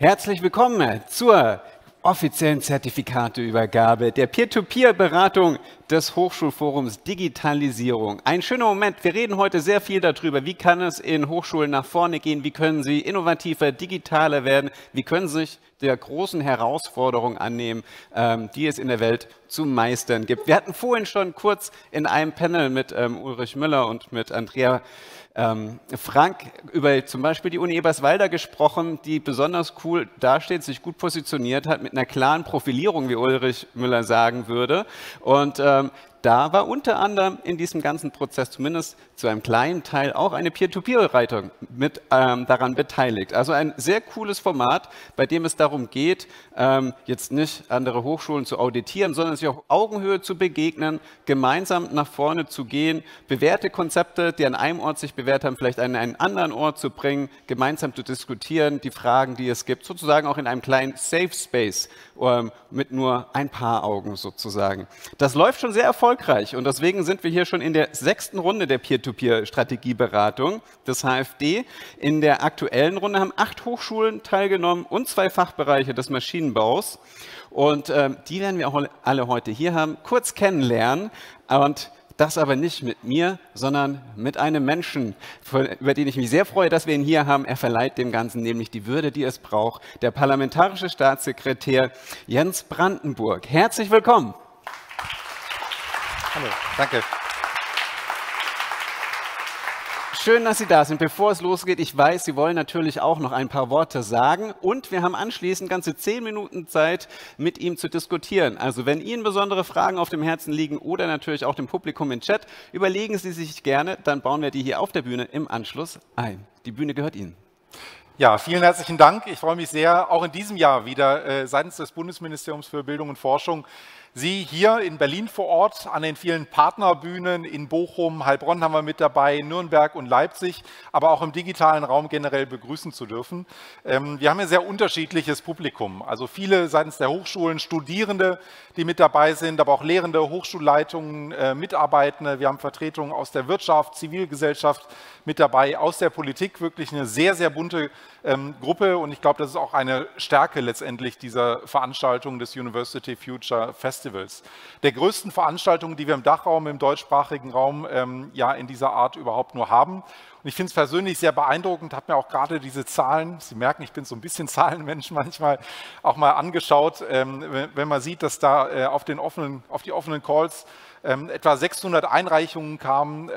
Herzlich willkommen zur offiziellen Zertifikateübergabe der Peer-to-Peer-Beratung des Hochschulforums Digitalisierung. Ein schöner Moment. Wir reden heute sehr viel darüber, wie kann es in Hochschulen nach vorne gehen, wie können sie innovativer, digitaler werden, wie können sie sich der großen Herausforderung annehmen, die es in der Welt zu meistern gibt. Wir hatten vorhin schon kurz in einem Panel mit Ulrich Müller und mit Andrea Frank über zum Beispiel die Uni Eberswalde gesprochen, die besonders cool dasteht, sich gut positioniert hat, mit einer klaren Profilierung, wie Ulrich Müller sagen würde. Und da war unter anderem in diesem ganzen Prozess zumindest zu einem kleinen Teil auch eine Peer-to-Peer-Beratung mit daran beteiligt. Also ein sehr cooles Format, bei dem es darum geht, jetzt nicht andere Hochschulen zu auditieren, sondern sich auf Augenhöhe zu begegnen, gemeinsam nach vorne zu gehen, bewährte Konzepte, die an einem Ort sich bewährt haben, vielleicht an einen anderen Ort zu bringen, gemeinsam zu diskutieren, die Fragen, die es gibt, sozusagen auch in einem kleinen Safe Space mit nur ein paar Augen sozusagen. Das läuft schon sehr erfolgreich und deswegen sind wir hier schon in der 6. Runde der Peer-to-Peer-Strategieberatung des HFD. In der aktuellen Runde haben 8 Hochschulen teilgenommen und 2 Fachbereiche des Maschinenbaus. Und die werden wir auch alle heute hier haben, kurz kennenlernen. Und das aber nicht mit mir, sondern mit einem Menschen, über den ich mich sehr freue, dass wir ihn hier haben. Er verleiht dem Ganzen nämlich die Würde, die es braucht. Der parlamentarische Staatssekretär Jens Brandenburg. Herzlich willkommen. Hallo, danke. Schön, dass Sie da sind. Bevor es losgeht, ich weiß, Sie wollen natürlich auch noch ein paar Worte sagen und wir haben anschließend ganze 10 Minuten Zeit, mit ihm zu diskutieren. Also wenn Ihnen besondere Fragen auf dem Herzen liegen oder natürlich auch dem Publikum im Chat, überlegen Sie sich gerne, dann bauen wir die hier auf der Bühne im Anschluss ein. Die Bühne gehört Ihnen. Ja, vielen herzlichen Dank. Ich freue mich sehr, auch in diesem Jahr wieder seitens des Bundesministeriums für Bildung und Forschung Sie hier in Berlin vor Ort, an den vielen Partnerbühnen in Bochum, Heilbronn haben wir mit dabei, Nürnberg und Leipzig, aber auch im digitalen Raum generell begrüßen zu dürfen. Wir haben ein sehr unterschiedliches Publikum, also viele seitens der Hochschulen, Studierende, die mit dabei sind, aber auch Lehrende, Hochschulleitungen, Mitarbeitende. Wir haben Vertretungen aus der Wirtschaft, Zivilgesellschaft mit dabei, aus der Politik, wirklich eine sehr, sehr bunte Gruppe und ich glaube, das ist auch eine Stärke letztendlich dieser Veranstaltung des University Future Festivals. Der größten Veranstaltung, die wir im Dachraum, im deutschsprachigen Raum ja in dieser Art überhaupt nur haben. Und ich finde es persönlich sehr beeindruckend, habe mir auch gerade diese Zahlen, Sie merken, ich bin so ein bisschen Zahlenmensch manchmal, auch mal angeschaut, wenn man sieht, dass da auf die offenen Calls etwa 600 Einreichungen kamen,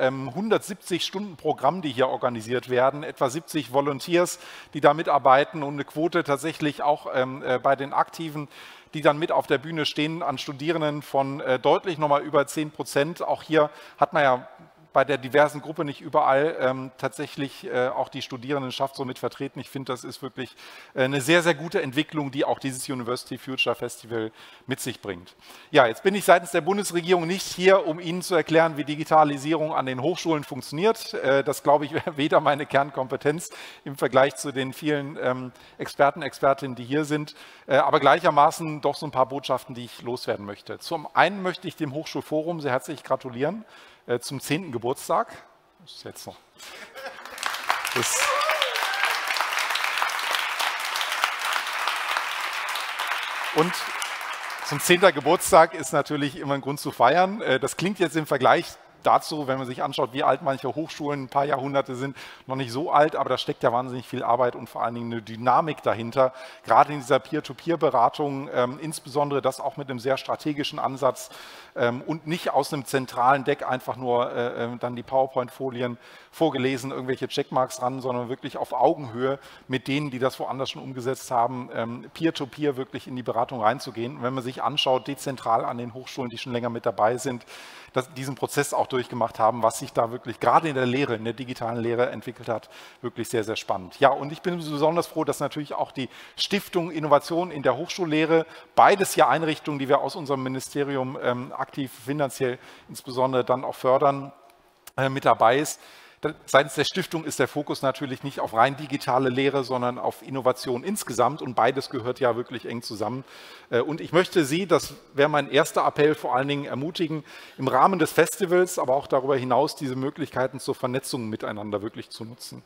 170 Stunden Programm, die hier organisiert werden, etwa 70 Volunteers, die da mitarbeiten und eine Quote tatsächlich auch bei den Aktiven, die dann mit auf der Bühne stehen, an Studierenden von deutlich nochmal über 10%. Auch hier hat man ja bei der diversen Gruppe nicht überall tatsächlich auch die Studierendenschaft so mit vertreten. Ich finde, das ist wirklich eine sehr, sehr gute Entwicklung, die auch dieses University Future Festival mit sich bringt. Ja, jetzt bin ich seitens der Bundesregierung nicht hier, um Ihnen zu erklären, wie Digitalisierung an den Hochschulen funktioniert. Das, glaube ich, wäre weder meine Kernkompetenz im Vergleich zu den vielen Experten, Expertinnen, die hier sind, aber gleichermaßen doch so ein paar Botschaften, die ich loswerden möchte. Zum einen möchte ich dem Hochschulforum sehr herzlich gratulieren zum 10. Geburtstag. Das ist jetzt noch. Und zum 10. Geburtstag ist natürlich immer ein Grund zu feiern. Das klingt jetzt im Vergleich dazu, wenn man sich anschaut, wie alt manche Hochschulen, ein paar Jahrhunderte sind, noch nicht so alt, aber da steckt ja wahnsinnig viel Arbeit und vor allen Dingen eine Dynamik dahinter. Gerade in dieser Peer-to-Peer-Beratung, insbesondere das auch mit einem sehr strategischen Ansatz und nicht aus einem zentralen Deck einfach nur dann die PowerPoint-Folien vorgelesen, irgendwelche Checkmarks ran, sondern wirklich auf Augenhöhe mit denen, die das woanders schon umgesetzt haben, Peer-to-Peer wirklich in die Beratung reinzugehen. Und wenn man sich anschaut, dezentral an den Hochschulen, die schon länger mit dabei sind, diesen Prozess auch durchgemacht haben, was sich da wirklich gerade in der Lehre, in der digitalen Lehre entwickelt hat, wirklich sehr, sehr spannend. Ja, und ich bin besonders froh, dass natürlich auch die Stiftung Innovation in der Hochschullehre, beides ja Einrichtungen, die wir aus unserem Ministerium aktiv finanziell insbesondere dann auch fördern, mit dabei ist. Seitens der Stiftung ist der Fokus natürlich nicht auf rein digitale Lehre, sondern auf Innovation insgesamt und beides gehört ja wirklich eng zusammen. Und ich möchte Sie, das wäre mein erster Appell, vor allen Dingen ermutigen, im Rahmen des Festivals, aber auch darüber hinaus diese Möglichkeiten zur Vernetzung miteinander wirklich zu nutzen.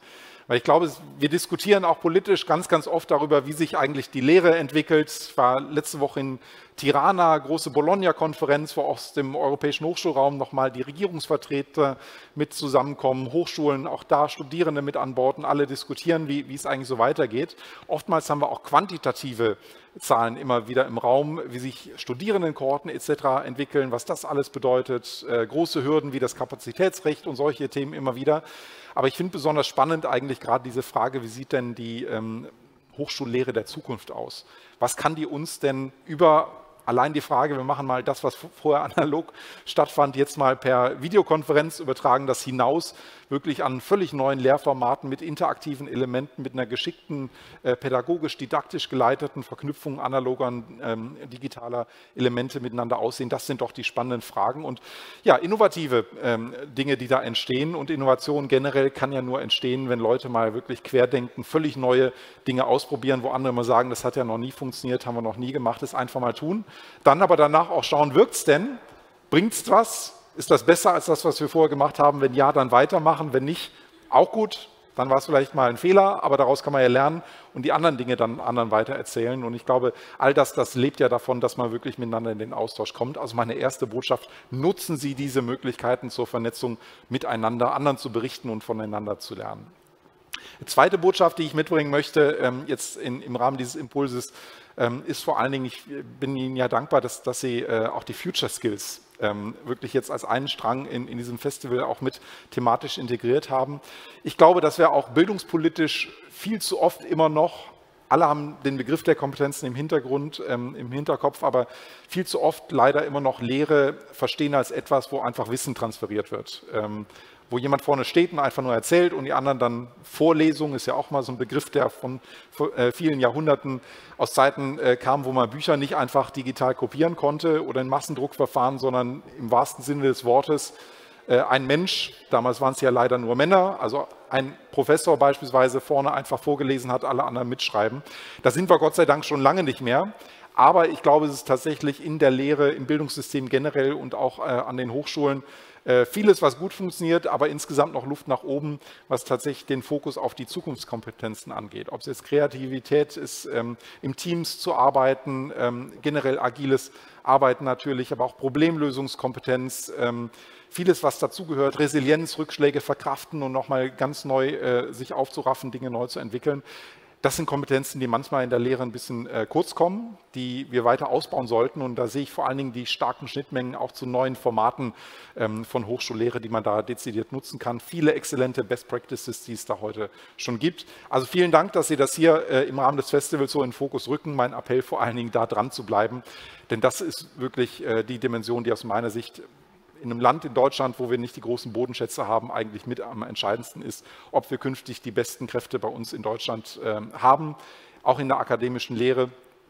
Weil ich glaube, wir diskutieren auch politisch ganz, ganz oft darüber, wie sich eigentlich die Lehre entwickelt. Ich war letzte Woche in Tirana, große Bologna-Konferenz, wo aus dem europäischen Hochschulraum nochmal die Regierungsvertreter mit zusammenkommen, Hochschulen, auch da Studierende mit an Bord und alle diskutieren, wie es eigentlich so weitergeht. Oftmals haben wir auch quantitative Zahlen immer wieder im Raum, wie sich Studierendenkohorten etc. entwickeln, was das alles bedeutet, große Hürden wie das Kapazitätsrecht und solche Themen immer wieder. Aber ich finde besonders spannend eigentlich gerade diese Frage, wie sieht denn die Hochschullehre der Zukunft aus? Was kann die uns denn über allein die Frage, wir machen mal das, was vorher analog stattfand, jetzt mal per Videokonferenz übertragen, das hinaus wirklich an völlig neuen Lehrformaten mit interaktiven Elementen, mit einer geschickten, pädagogisch-didaktisch geleiteten Verknüpfung analoger und digitaler Elemente miteinander aussehen. Das sind doch die spannenden Fragen und ja, innovative Dinge, die da entstehen. Und Innovation generell kann ja nur entstehen, wenn Leute mal wirklich querdenken, völlig neue Dinge ausprobieren, wo andere mal sagen, das hat ja noch nie funktioniert, haben wir noch nie gemacht, das einfach mal tun. Dann aber danach auch schauen, wirkt es denn? Bringt es was? Ist das besser als das, was wir vorher gemacht haben? Wenn ja, dann weitermachen. Wenn nicht, auch gut. Dann war es vielleicht mal ein Fehler, aber daraus kann man ja lernen und die anderen Dinge dann anderen weitererzählen. Und ich glaube, all das lebt ja davon, dass man wirklich miteinander in den Austausch kommt. Also meine erste Botschaft, nutzen Sie diese Möglichkeiten zur Vernetzung miteinander, anderen zu berichten und voneinander zu lernen. Die zweite Botschaft, die ich mitbringen möchte, jetzt im Rahmen dieses Impulses, ist vor allen Dingen, ich bin Ihnen ja dankbar, dass Sie auch die Future Skills wirklich jetzt als einen Strang in diesem Festival auch mit thematisch integriert haben. Ich glaube, dass wir auch bildungspolitisch viel zu oft immer noch, alle haben den Begriff der Kompetenzen im Hintergrund, im Hinterkopf, aber viel zu oft leider immer noch Lehre verstehen als etwas, wo einfach Wissen transferiert wird. Wo jemand vorne steht und einfach nur erzählt und die anderen dann Vorlesungen, ist ja auch mal so ein Begriff, der von vielen Jahrhunderten aus Zeiten kam, wo man Bücher nicht einfach digital kopieren konnte oder in Massendruckverfahren, sondern im wahrsten Sinne des Wortes ein Mensch, damals waren es ja leider nur Männer, also ein Professor beispielsweise vorne einfach vorgelesen hat, alle anderen mitschreiben. Da sind wir Gott sei Dank schon lange nicht mehr. Aber ich glaube, es ist tatsächlich in der Lehre, im Bildungssystem generell und auch an den Hochschulen vieles, was gut funktioniert, aber insgesamt noch Luft nach oben, was tatsächlich den Fokus auf die Zukunftskompetenzen angeht. Ob es jetzt Kreativität ist, im Teams zu arbeiten, generell agiles Arbeiten natürlich, aber auch Problemlösungskompetenz, vieles, was dazugehört, Resilienz, Rückschläge verkraften und nochmal ganz neu sich aufzuraffen, Dinge neu zu entwickeln. Das sind Kompetenzen, die manchmal in der Lehre ein bisschen kurz kommen, die wir weiter ausbauen sollten. Und da sehe ich vor allen Dingen die starken Schnittmengen auch zu neuen Formaten von Hochschullehre, die man da dezidiert nutzen kann. Viele exzellente Best Practices, die es da heute schon gibt. Also vielen Dank, dass Sie das hier im Rahmen des Festivals so in den Fokus rücken. Mein Appell vor allen Dingen, da dran zu bleiben. Denn das ist wirklich die Dimension, die aus meiner Sicht in einem Land in Deutschland, wo wir nicht die großen Bodenschätze haben, eigentlich mit am entscheidendsten ist, ob wir künftig die besten Kräfte bei uns in Deutschland haben, auch in der akademischen Lehre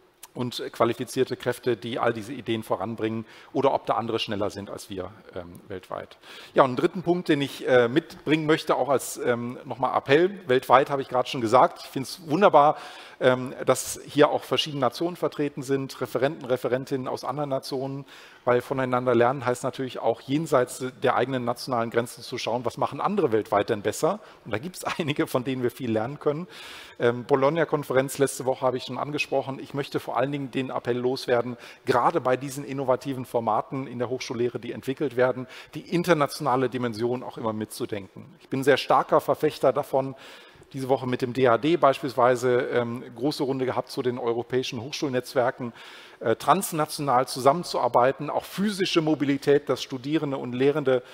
und qualifizierte Kräfte, die all diese Ideen voranbringen oder ob da andere schneller sind als wir weltweit. Ja, und einen dritten Punkt, den ich mitbringen möchte, auch als nochmal Appell, weltweit habe ich gerade schon gesagt, ich finde es wunderbar, dass hier auch verschiedene Nationen vertreten sind, Referenten, Referentinnen aus anderen Nationen, weil voneinander lernen heißt natürlich auch jenseits der eigenen nationalen Grenzen zu schauen, was machen andere weltweit denn besser. Und da gibt es einige, von denen wir viel lernen können. Bologna-Konferenz letzte Woche habe ich schon angesprochen. Ich möchte vor allen Dingen den Appell loswerden, gerade bei diesen innovativen Formaten in der Hochschullehre, die entwickelt werden, die internationale Dimension auch immer mitzudenken. Ich bin ein sehr starker Verfechter davon, diese Woche mit dem DAAD beispielsweise große Runde gehabt zu den europäischen Hochschulnetzwerken, transnational zusammenzuarbeiten, auch physische Mobilität, dass Studierende und Lehrende,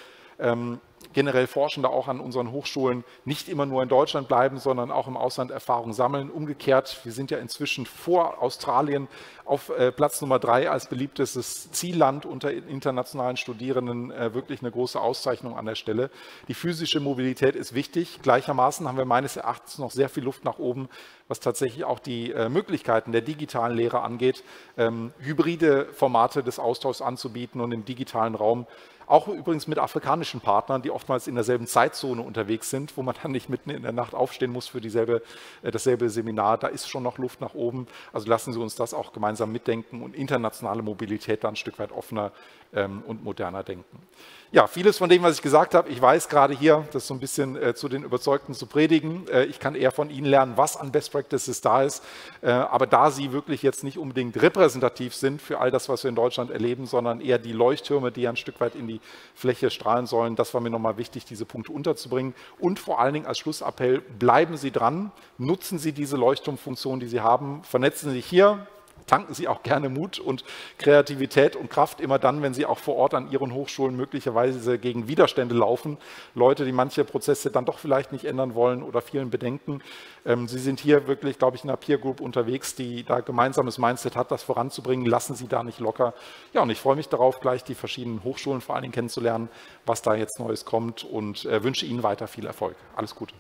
generell Forschende auch an unseren Hochschulen nicht immer nur in Deutschland bleiben, sondern auch im Ausland Erfahrung sammeln. Umgekehrt, wir sind ja inzwischen vor Australien auf Platz Nummer 3 als beliebtestes Zielland unter internationalen Studierenden, wirklich eine große Auszeichnung an der Stelle. Die physische Mobilität ist wichtig. Gleichermaßen haben wir meines Erachtens noch sehr viel Luft nach oben, was tatsächlich auch die Möglichkeiten der digitalen Lehre angeht, hybride Formate des Austauschs anzubieten und im digitalen Raum auch übrigens mit afrikanischen Partnern, die oftmals in derselben Zeitzone unterwegs sind, wo man dann nicht mitten in der Nacht aufstehen muss für dasselbe Seminar. Da ist schon noch Luft nach oben. Also lassen Sie uns das auch gemeinsam mitdenken und internationale Mobilität da ein Stück weit offener und moderner denken. Ja, vieles von dem, was ich gesagt habe, ich weiß gerade hier, das so ein bisschen zu den Überzeugten zu predigen. Ich kann eher von Ihnen lernen, was an Best Practices da ist. Aber da Sie wirklich jetzt nicht unbedingt repräsentativ sind für all das, was wir in Deutschland erleben, sondern eher die Leuchttürme, die ein Stück weit in die Fläche strahlen sollen, das war mir nochmal wichtig, diese Punkte unterzubringen. Und vor allen Dingen als Schlussappell, bleiben Sie dran, nutzen Sie diese Leuchtturmfunktion, die Sie haben, vernetzen Sie sich hier. Tanken Sie auch gerne Mut und Kreativität und Kraft immer dann, wenn Sie auch vor Ort an Ihren Hochschulen möglicherweise gegen Widerstände laufen. Leute, die manche Prozesse dann doch vielleicht nicht ändern wollen oder vielen bedenken. Sie sind hier wirklich, glaube ich, in einer Peer Group unterwegs, die da gemeinsames Mindset hat, das voranzubringen. Lassen Sie da nicht locker. Ja, und ich freue mich darauf, gleich die verschiedenen Hochschulen vor allen Dingen kennenzulernen, was da jetzt Neues kommt und wünsche Ihnen weiter viel Erfolg. Alles Gute.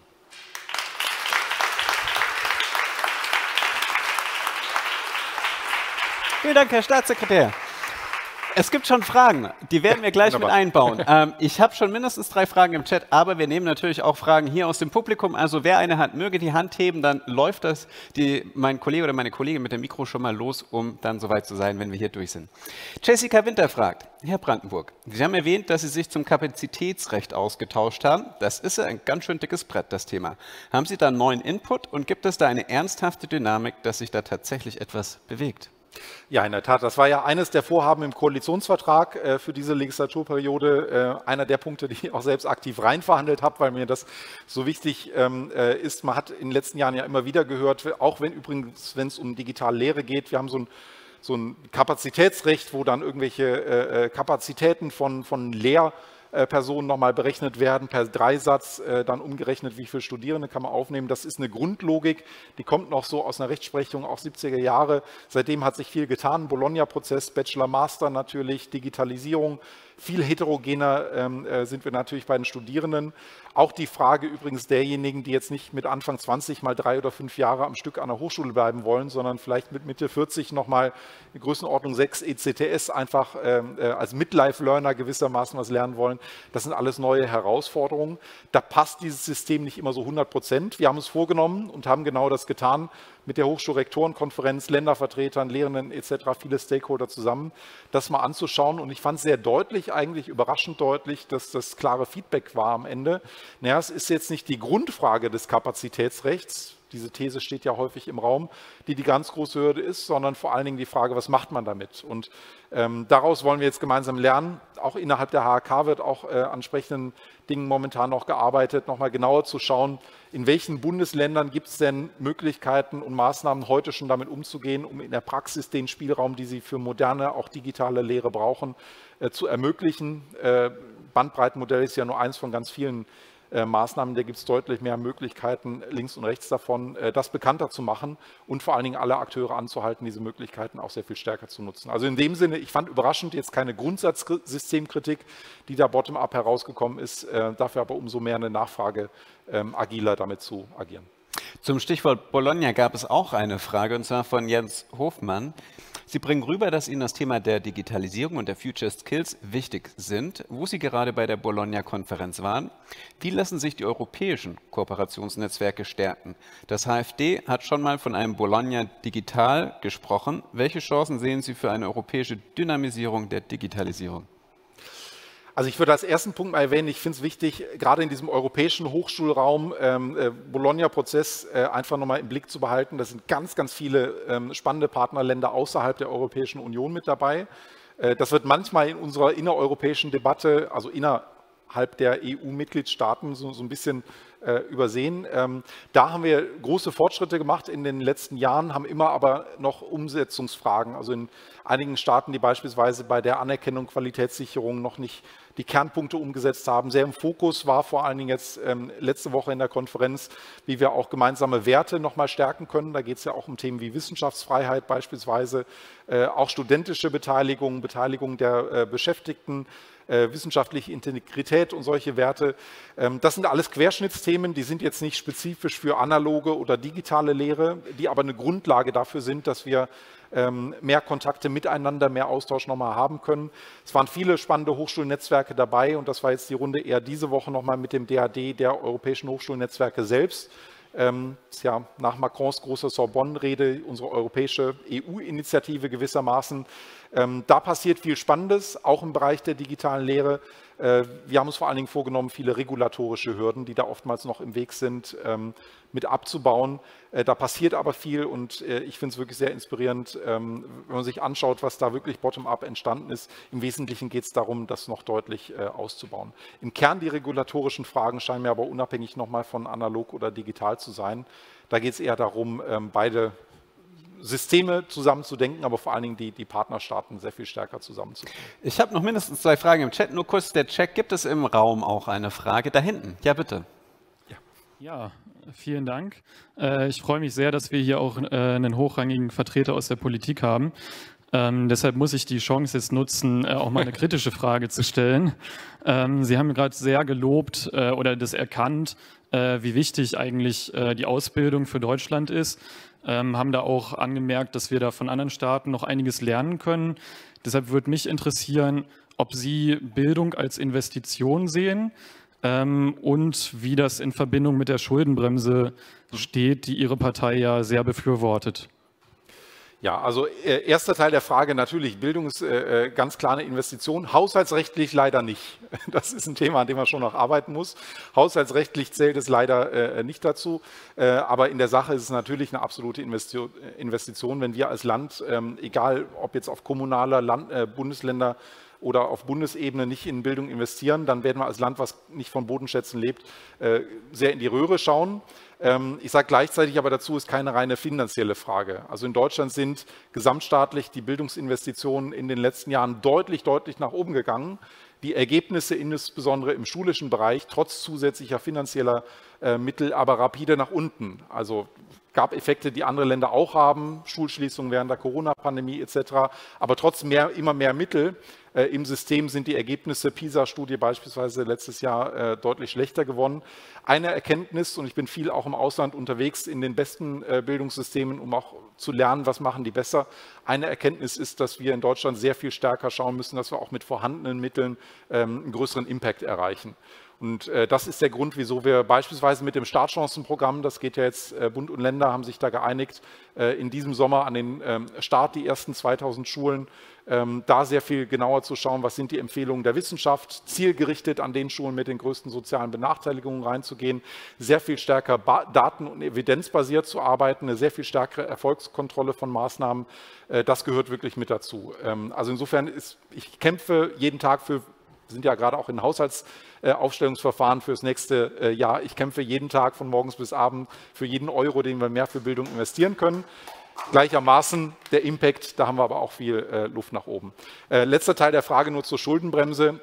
Vielen Dank, Herr Staatssekretär. Es gibt schon Fragen, die werden wir gleich mit einbauen. Ich habe schon mindestens 3 Fragen im Chat, aber wir nehmen natürlich auch Fragen hier aus dem Publikum. Also wer eine hat, möge die Hand heben, dann läuft mein Kollege oder meine Kollegin mit dem Mikro schon mal los, um dann soweit zu sein, wenn wir hier durch sind. Jessica Winter fragt, Herr Brandenburg, Sie haben erwähnt, dass Sie sich zum Kapazitätsrecht ausgetauscht haben. Das ist ja ein ganz schön dickes Brett, das Thema. Haben Sie da einen neuen Input und gibt es da eine ernsthafte Dynamik, dass sich da tatsächlich etwas bewegt? Ja, in der Tat. Das war ja eines der Vorhaben im Koalitionsvertrag für diese Legislaturperiode. Einer der Punkte, die ich auch selbst aktiv reinverhandelt habe, weil mir das so wichtig ist. Man hat in den letzten Jahren ja immer wieder gehört, auch wenn es um digitale Lehre geht, wir haben so ein Kapazitätsrecht, wo dann irgendwelche Kapazitäten von Lehrpersonen nochmal berechnet werden, per Dreisatz dann umgerechnet, wie viele Studierende kann man aufnehmen. Das ist eine Grundlogik, die kommt noch so aus einer Rechtsprechung, auch 70er Jahre. Seitdem hat sich viel getan, Bologna-Prozess, Bachelor, Master natürlich, Digitalisierung. Viel heterogener sind wir natürlich bei den Studierenden. Auch die Frage übrigens derjenigen, die jetzt nicht mit Anfang 20 mal 3 oder 5 Jahre am Stück an der Hochschule bleiben wollen, sondern vielleicht mit Mitte 40 nochmal in Größenordnung 6 ECTS einfach als Midlife-Learner gewissermaßen was lernen wollen. Das sind alles neue Herausforderungen. Da passt dieses System nicht immer so 100%. Wir haben es vorgenommen und haben genau das getan. Mit der Hochschulrektorenkonferenz, Ländervertretern, Lehrenden etc., viele Stakeholder zusammen, das mal anzuschauen. Und ich fand sehr deutlich, eigentlich überraschend deutlich, dass das klare Feedback war am Ende. Naja, es ist jetzt nicht die Grundfrage des Kapazitätsrechts, diese These steht ja häufig im Raum, die ganz große Hürde ist, sondern vor allen Dingen die Frage, was macht man damit? Und daraus wollen wir jetzt gemeinsam lernen. Auch innerhalb der HHK wird auch an entsprechenden Dingen momentan noch gearbeitet, nochmal genauer zu schauen, in welchen Bundesländern gibt es denn Möglichkeiten und Maßnahmen, heute schon damit umzugehen, um in der Praxis den Spielraum, die Sie für moderne, auch digitale Lehre brauchen, zu ermöglichen. Bandbreitenmodell ist ja nur eins von ganz vielen Maßnahmen, da gibt es deutlich mehr Möglichkeiten links und rechts davon, das bekannter zu machen und vor allen Dingen alle Akteure anzuhalten, diese Möglichkeiten auch sehr viel stärker zu nutzen. Also in dem Sinne, ich fand überraschend jetzt keine Grundsatzsystemkritik, die da bottom-up herausgekommen ist, dafür aber umso mehr eine Nachfrage, agiler damit zu agieren. Zum Stichwort Bologna gab es auch eine Frage, und zwar von Jens Hofmann. Sie bringen rüber, dass Ihnen das Thema der Digitalisierung und der Future Skills wichtig sind, wo Sie gerade bei der Bologna-Konferenz waren. Wie lassen sich die europäischen Kooperationsnetzwerke stärken? Das HFD hat schon mal von einem Bologna Digital gesprochen. Welche Chancen sehen Sie für eine europäische Dynamisierung der Digitalisierung? Also ich würde als ersten Punkt mal erwähnen, ich finde es wichtig, gerade in diesem europäischen Hochschulraum, Bologna-Prozess einfach nochmal im Blick zu behalten. Da sind ganz, ganz viele spannende Partnerländer außerhalb der Europäischen Union mit dabei. Das wird manchmal in unserer innereuropäischen Debatte, also innerhalb der EU-Mitgliedstaaten, so ein bisschen übersehen. Da haben wir große Fortschritte gemacht in den letzten Jahren, haben immer aber noch Umsetzungsfragen. Also in einigen Staaten, die beispielsweise bei der Anerkennung Qualitätssicherung noch nicht die Kernpunkte umgesetzt haben. Sehr im Fokus war vor allen Dingen jetzt letzte Woche in der Konferenz, wie wir auch gemeinsame Werte noch mal stärken können. Da geht es ja auch um Themen wie Wissenschaftsfreiheit beispielsweise, auch studentische Beteiligung, Beteiligung der Beschäftigten, wissenschaftliche Integrität und solche Werte. Das sind alles Querschnittsthemen, Bildungssystemen, die sind jetzt nicht spezifisch für analoge oder digitale Lehre, die aber eine Grundlage dafür sind, dass wir mehr Kontakte miteinander, mehr Austausch nochmal haben können. Es waren viele spannende Hochschulnetzwerke dabei und das war jetzt die Runde eher diese Woche nochmal mit dem DAD der Europäischen Hochschulnetzwerke selbst. Ist ja nach Macrons großer Sorbonne-Rede unsere europäische EU-Initiative gewissermaßen. Da passiert viel Spannendes, auch im Bereich der digitalen Lehre. Wir haben uns vor allen Dingen vorgenommen, viele regulatorische Hürden, die da oftmals noch im Weg sind, mit abzubauen. Da passiert aber viel und ich finde es wirklich sehr inspirierend, wenn man sich anschaut, was da wirklich bottom-up entstanden ist. Im Wesentlichen geht es darum, das noch deutlich auszubauen. Im Kern die regulatorischen Fragen scheinen mir aber unabhängig nochmal von analog oder digital zu sein. Da geht es eher darum, beide Systeme zusammenzudenken, aber vor allen Dingen die Partnerstaaten sehr viel stärker zusammenzubringen. Ich habe noch mindestens 2 Fragen im Chat. Nur kurz der Check. Gibt es im Raum auch eine Frage? Da hinten. Ja, bitte. Ja, vielen Dank. Ich freue mich sehr, dass wir hier auch einen hochrangigen Vertreter aus der Politik haben. Deshalb muss ich die Chance jetzt nutzen, auch mal eine kritische Frage zu stellen. Sie haben gerade sehr gelobt oder das erkannt, wie wichtig eigentlich die Ausbildung für Deutschland ist. Haben da auch angemerkt, dass wir da von anderen Staaten noch einiges lernen können. Deshalb würde mich interessieren, ob Sie Bildung als Investition sehen und wie das in Verbindung mit der Schuldenbremse steht, die Ihre Partei ja sehr befürwortet. Ja, also erster Teil der Frage, natürlich, Bildung ist ganz klar eine Investition, haushaltsrechtlich leider nicht. Das ist ein Thema, an dem man schon noch arbeiten muss. Haushaltsrechtlich zählt es leider nicht dazu, aber in der Sache ist es natürlich eine absolute Investition, wenn wir als Land, egal ob jetzt auf kommunaler, Bundesländer oder auf Bundesebene nicht in Bildung investieren, dann werden wir als Land, was nicht von Bodenschätzen lebt, sehr in die Röhre schauen. Ich sage gleichzeitig aber dazu, ist keine reine finanzielle Frage. Also in Deutschland sind gesamtstaatlich die Bildungsinvestitionen in den letzten Jahren deutlich nach oben gegangen. Die Ergebnisse insbesondere im schulischen Bereich, trotz zusätzlicher finanzieller Mittel, aber rapide nach unten. Also gab Effekte, die andere Länder auch haben, Schulschließungen während der Corona-Pandemie etc. Aber trotz immer mehr Mittel im System sind die Ergebnisse, PISA-Studie beispielsweise letztes Jahr, deutlich schlechter geworden. Eine Erkenntnis, und ich bin viel auch im Ausland unterwegs in den besten Bildungssystemen, um auch zu lernen, was machen die besser. Eine Erkenntnis ist, dass wir in Deutschland sehr viel stärker schauen müssen, dass wir auch mit vorhandenen Mitteln einen größeren Impact erreichen. Und das ist der Grund, wieso wir beispielsweise mit dem Startchancenprogramm, das geht ja jetzt, Bund und Länder haben sich da geeinigt, in diesem Sommer an den Start, die ersten 2000 Schulen, da sehr viel genauer zu schauen, was sind die Empfehlungen der Wissenschaft, zielgerichtet an den Schulen mit den größten sozialen Benachteiligungen reinzugehen, sehr viel stärker daten- und evidenzbasiert zu arbeiten, eine sehr viel stärkere Erfolgskontrolle von Maßnahmen, das gehört wirklich mit dazu. Also insofern ich kämpfe jeden Tag für, wir sind ja gerade auch in Haushaltsaufstellungsverfahren fürs nächste Jahr. Ich kämpfe jeden Tag von morgens bis abends für jeden Euro, den wir mehr für Bildung investieren können. Gleichermaßen der Impact, da haben wir aber auch viel Luft nach oben. Letzter Teil der Frage nur zur Schuldenbremse.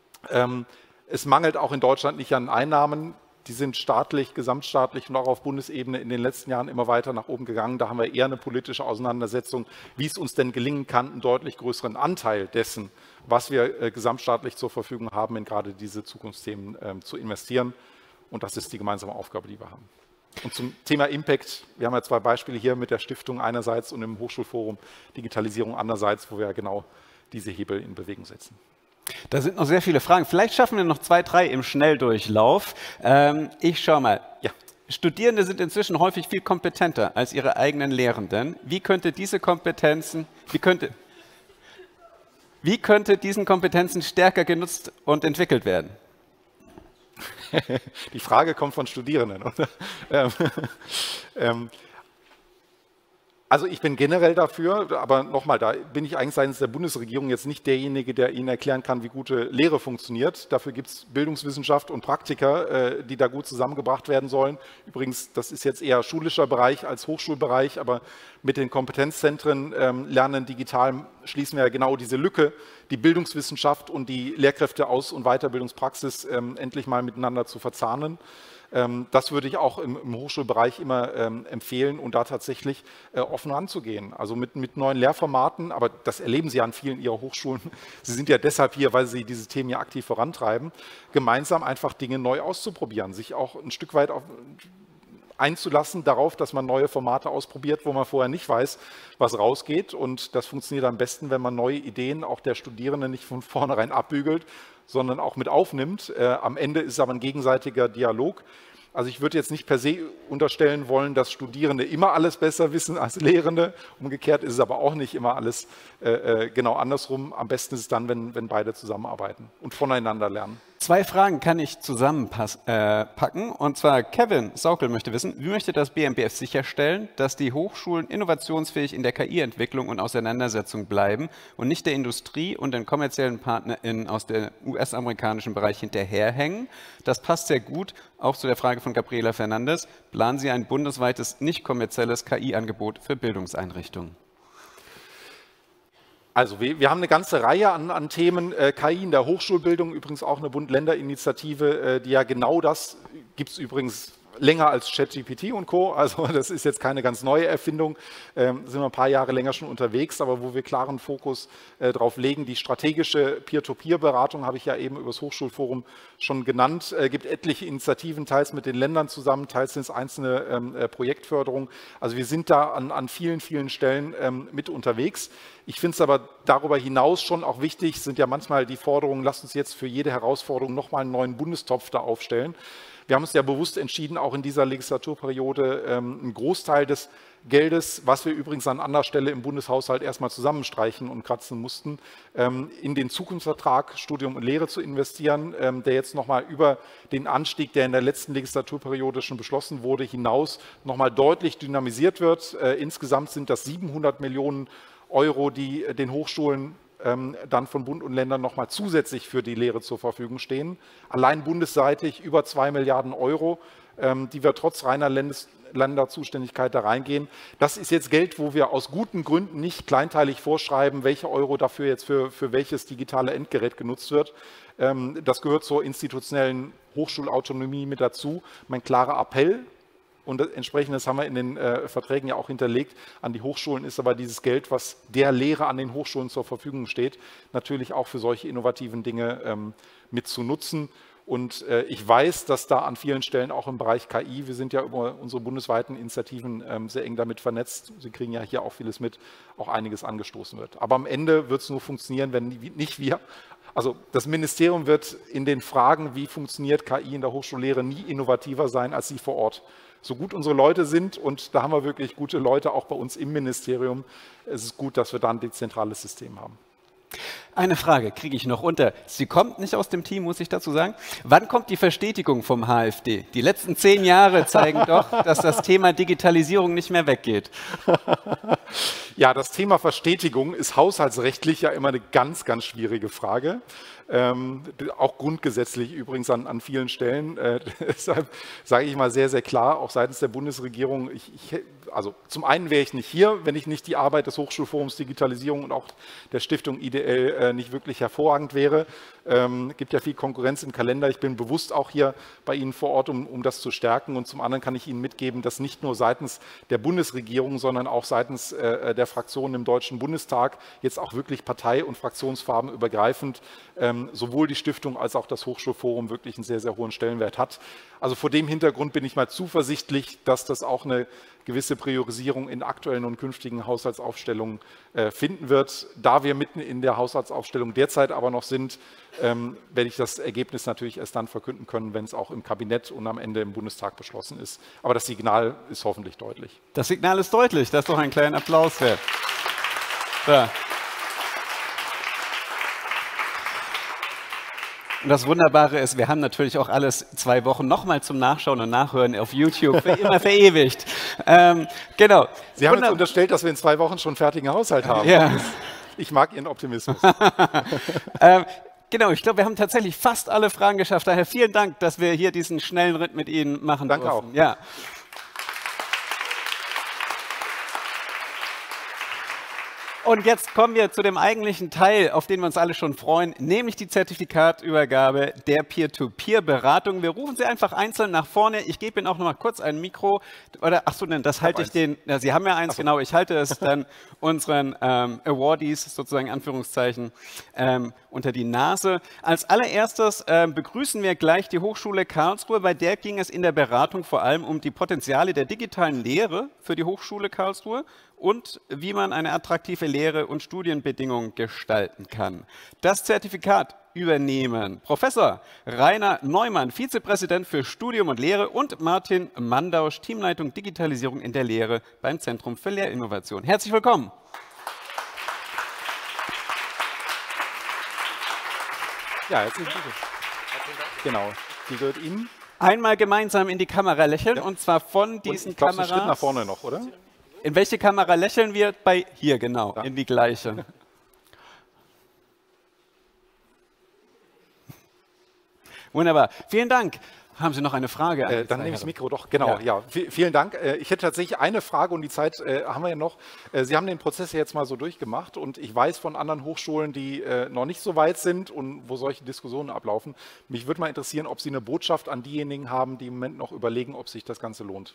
Es mangelt auch in Deutschland nicht an Einnahmen. Die sind staatlich, gesamtstaatlich und auch auf Bundesebene in den letzten Jahren immer weiter nach oben gegangen. Da haben wir eher eine politische Auseinandersetzung, wie es uns denn gelingen kann, einen deutlich größeren Anteil dessen, was wir gesamtstaatlich zur Verfügung haben, in gerade diese Zukunftsthemen zu investieren. Und das ist die gemeinsame Aufgabe, die wir haben. Und zum Thema Impact, wir haben ja 2 Beispiele hier mit der Stiftung einerseits und im Hochschulforum Digitalisierung andererseits, wo wir ja genau diese Hebel in Bewegung setzen. Da sind noch sehr viele Fragen. Vielleicht schaffen wir noch 2, 3 im Schnelldurchlauf. Ich schaue mal. Ja. Studierende sind inzwischen häufig viel kompetenter als ihre eigenen Lehrenden. Wie könnte diesen Kompetenzen stärker genutzt und entwickelt werden? Die Frage kommt von Studierenden. Also ich bin generell dafür, aber nochmal, da bin ich eigentlich seitens der Bundesregierung jetzt nicht derjenige, der Ihnen erklären kann, wie gute Lehre funktioniert. Dafür gibt es Bildungswissenschaft und Praktiker, die da gut zusammengebracht werden sollen. Übrigens, das ist jetzt eher schulischer Bereich als Hochschulbereich, aber mit den Kompetenzzentren Lernen digital schließen wir ja genau diese Lücke, die Bildungswissenschaft und die Lehrkräfte-Aus- und Weiterbildungspraxis endlich mal miteinander zu verzahnen. Das würde ich auch im Hochschulbereich immer empfehlen und da tatsächlich offen ranzugehen. Also mit neuen Lehrformaten, aber das erleben Sie an vielen Ihrer Hochschulen. Sie sind ja deshalb hier, weil Sie diese Themen ja aktiv vorantreiben, gemeinsam einfach Dinge neu auszuprobieren, sich auch ein Stück weit einzulassen darauf, dass man neue Formate ausprobiert, wo man vorher nicht weiß, was rausgeht. Und das funktioniert am besten, wenn man neue Ideen auch der Studierenden nicht von vornherein abbügelt, sondern auch mit aufnimmt. Am Ende ist es aber ein gegenseitiger Dialog. Also ich würde jetzt nicht per se unterstellen wollen, dass Studierende immer alles besser wissen als Lehrende. Umgekehrt ist es aber auch nicht immer alles genau andersrum. Am besten ist es dann, wenn beide zusammenarbeiten und voneinander lernen. 2 Fragen kann ich zusammenpacken. Und zwar Kevin Saukel möchte wissen, wie möchte das BMBF sicherstellen, dass die Hochschulen innovationsfähig in der KI-Entwicklung und Auseinandersetzung bleiben und nicht der Industrie und den kommerziellen PartnerInnen aus dem US-amerikanischen Bereich hinterherhängen? Das passt sehr gut auch zu der Frage von Gabriela Fernandes. Planen Sie ein bundesweites, nicht kommerzielles KI-Angebot für Bildungseinrichtungen? Also wir haben eine ganze Reihe an Themen, KI in der Hochschulbildung, übrigens auch eine Bund-Länder-Initiative, die ja genau das, gibt es übrigens länger als ChatGPT und Co., also das ist jetzt keine ganz neue Erfindung, sind wir ein paar Jahre länger schon unterwegs, aber wo wir klaren Fokus drauf legen. Die strategische Peer-to-Peer-Beratung habe ich ja eben über das Hochschulforum schon genannt, gibt etliche Initiativen, teils mit den Ländern zusammen, teils sind es einzelne Projektförderungen. Also wir sind da an vielen, vielen Stellen mit unterwegs. Ich finde es aber darüber hinaus schon auch wichtig, sind ja manchmal die Forderungen, lasst uns jetzt für jede Herausforderung nochmal einen neuen Bundestopf da aufstellen. Wir haben uns ja bewusst entschieden, auch in dieser Legislaturperiode einen Großteil des Geldes, was wir übrigens an anderer Stelle im Bundeshaushalt erstmal zusammenstreichen und kratzen mussten, in den Zukunftsvertrag Studium und Lehre zu investieren, der jetzt nochmal über den Anstieg, der in der letzten Legislaturperiode schon beschlossen wurde, hinaus nochmal deutlich dynamisiert wird. Insgesamt sind das 700 Millionen Euro, die den Hochschulen dann von Bund und Ländern nochmal zusätzlich für die Lehre zur Verfügung stehen. Allein bundesseitig über 2 Milliarden Euro, die wir trotz reiner Länderzuständigkeit da reingehen. Das ist jetzt Geld, wo wir aus guten Gründen nicht kleinteilig vorschreiben, welche Euro dafür jetzt für welches digitale Endgerät genutzt wird. Das gehört zur institutionellen Hochschulautonomie mit dazu. Mein klarer Appell, und entsprechendes haben wir in den Verträgen ja auch hinterlegt, an die Hochschulen ist aber dieses Geld, was der Lehre an den Hochschulen zur Verfügung steht, natürlich auch für solche innovativen Dinge mit zu nutzen. Und ich weiß, dass da an vielen Stellen auch im Bereich KI, wir sind ja über unsere bundesweiten Initiativen sehr eng damit vernetzt, Sie kriegen ja hier auch vieles mit, auch einiges angestoßen wird. Aber am Ende wird es nur funktionieren, wenn nicht wir, also das Ministerium wird in den Fragen, wie funktioniert KI in der Hochschullehre, nie innovativer sein als Sie vor Ort. So gut unsere Leute sind, und da haben wir wirklich gute Leute, auch bei uns im Ministerium, es ist gut, dass wir da ein dezentrales System haben. Eine Frage kriege ich noch unter. Sie kommt nicht aus dem Team, muss ich dazu sagen. Wann kommt die Verstetigung vom HFD? Die letzten 10 Jahre zeigen doch, dass das Thema Digitalisierung nicht mehr weggeht. Ja, das Thema Verstetigung ist haushaltsrechtlich ja immer eine ganz, ganz schwierige Frage. Auch grundgesetzlich übrigens an vielen Stellen. Deshalb sage ich mal sehr, sehr klar, auch seitens der Bundesregierung, also zum einen wäre ich nicht hier, wenn ich nicht die Arbeit des Hochschulforums Digitalisierung und auch der Stiftung IDL nicht wirklich hervorragend wäre. Gibt ja viel Konkurrenz im Kalender. Ich bin bewusst auch hier bei Ihnen vor Ort, um das zu stärken. Und zum anderen kann ich Ihnen mitgeben, dass nicht nur seitens der Bundesregierung, sondern auch seitens der Fraktionen im Deutschen Bundestag jetzt auch wirklich partei- und fraktionsfarbenübergreifend sowohl die Stiftung als auch das Hochschulforum wirklich einen sehr, sehr hohen Stellenwert hat. Also vor dem Hintergrund bin ich mal zuversichtlich, dass das auch eine gewisse Priorisierung in aktuellen und künftigen Haushaltsaufstellungen finden wird. Da wir mitten in der Haushaltsaufstellung derzeit aber noch sind, werde ich das Ergebnis natürlich erst dann verkünden können, wenn es auch im Kabinett und am Ende im Bundestag beschlossen ist. Aber das Signal ist hoffentlich deutlich. Das Signal ist deutlich, das ist doch einen kleinen Applaus wert. Ja. Und das Wunderbare ist, wir haben natürlich auch alles 2 Wochen nochmal zum Nachschauen und Nachhören auf YouTube, für immer verewigt. Genau. Sie haben jetzt unterstellt, dass wir in 2 Wochen schon einen fertigen Haushalt haben. Ja. Ich mag Ihren Optimismus. Genau, ich glaube, wir haben tatsächlich fast alle Fragen geschafft. Daher vielen Dank, dass wir hier diesen schnellen Ritt mit Ihnen machen durften. Danke auch. Ja. Und jetzt kommen wir zu dem eigentlichen Teil, auf den wir uns alle schon freuen, nämlich die Zertifikatübergabe der Peer-to-Peer-Beratung. Wir rufen Sie einfach einzeln nach vorne. Ich gebe Ihnen auch noch mal kurz ein Mikro. Oder, ach so, das halte ich den. Ja, Sie haben ja eins, genau. Ich halte es dann unseren Awardees, sozusagen Anführungszeichen, unter die Nase. Als allererstes begrüßen wir gleich die Hochschule Karlsruhe. Bei der ging es in der Beratung vor allem um die Potenziale der digitalen Lehre für die Hochschule Karlsruhe und wie man eine attraktive Lehre- und Studienbedingungen gestalten kann. Das Zertifikat übernehmen Professor Rainer Neumann, Vizepräsident für Studium und Lehre, und Martin Mandausch, Teamleitung Digitalisierung in der Lehre beim Zentrum für Lehrinnovation. Herzlich willkommen. Ja, herzlichen Glückwunsch. Genau, die gehört Ihnen. Einmal gemeinsam in die Kamera lächeln, und zwar von diesen Kameras. Einen Schritt nach vorne noch, oder? In welche Kamera lächeln wir? Bei hier, genau, ja. In die gleiche. Wunderbar. Vielen Dank. Haben Sie noch eine Frage? Dann nehme ich das Mikro doch. Genau, ja. Vielen Dank. Ich hätte tatsächlich eine Frage, und die Zeit haben wir ja noch. Sie haben den Prozess ja jetzt mal so durchgemacht, und ich weiß von anderen Hochschulen, die noch nicht so weit sind und wo solche Diskussionen ablaufen. Mich würde mal interessieren, ob Sie eine Botschaft an diejenigen haben, die im Moment noch überlegen, ob sich das Ganze lohnt.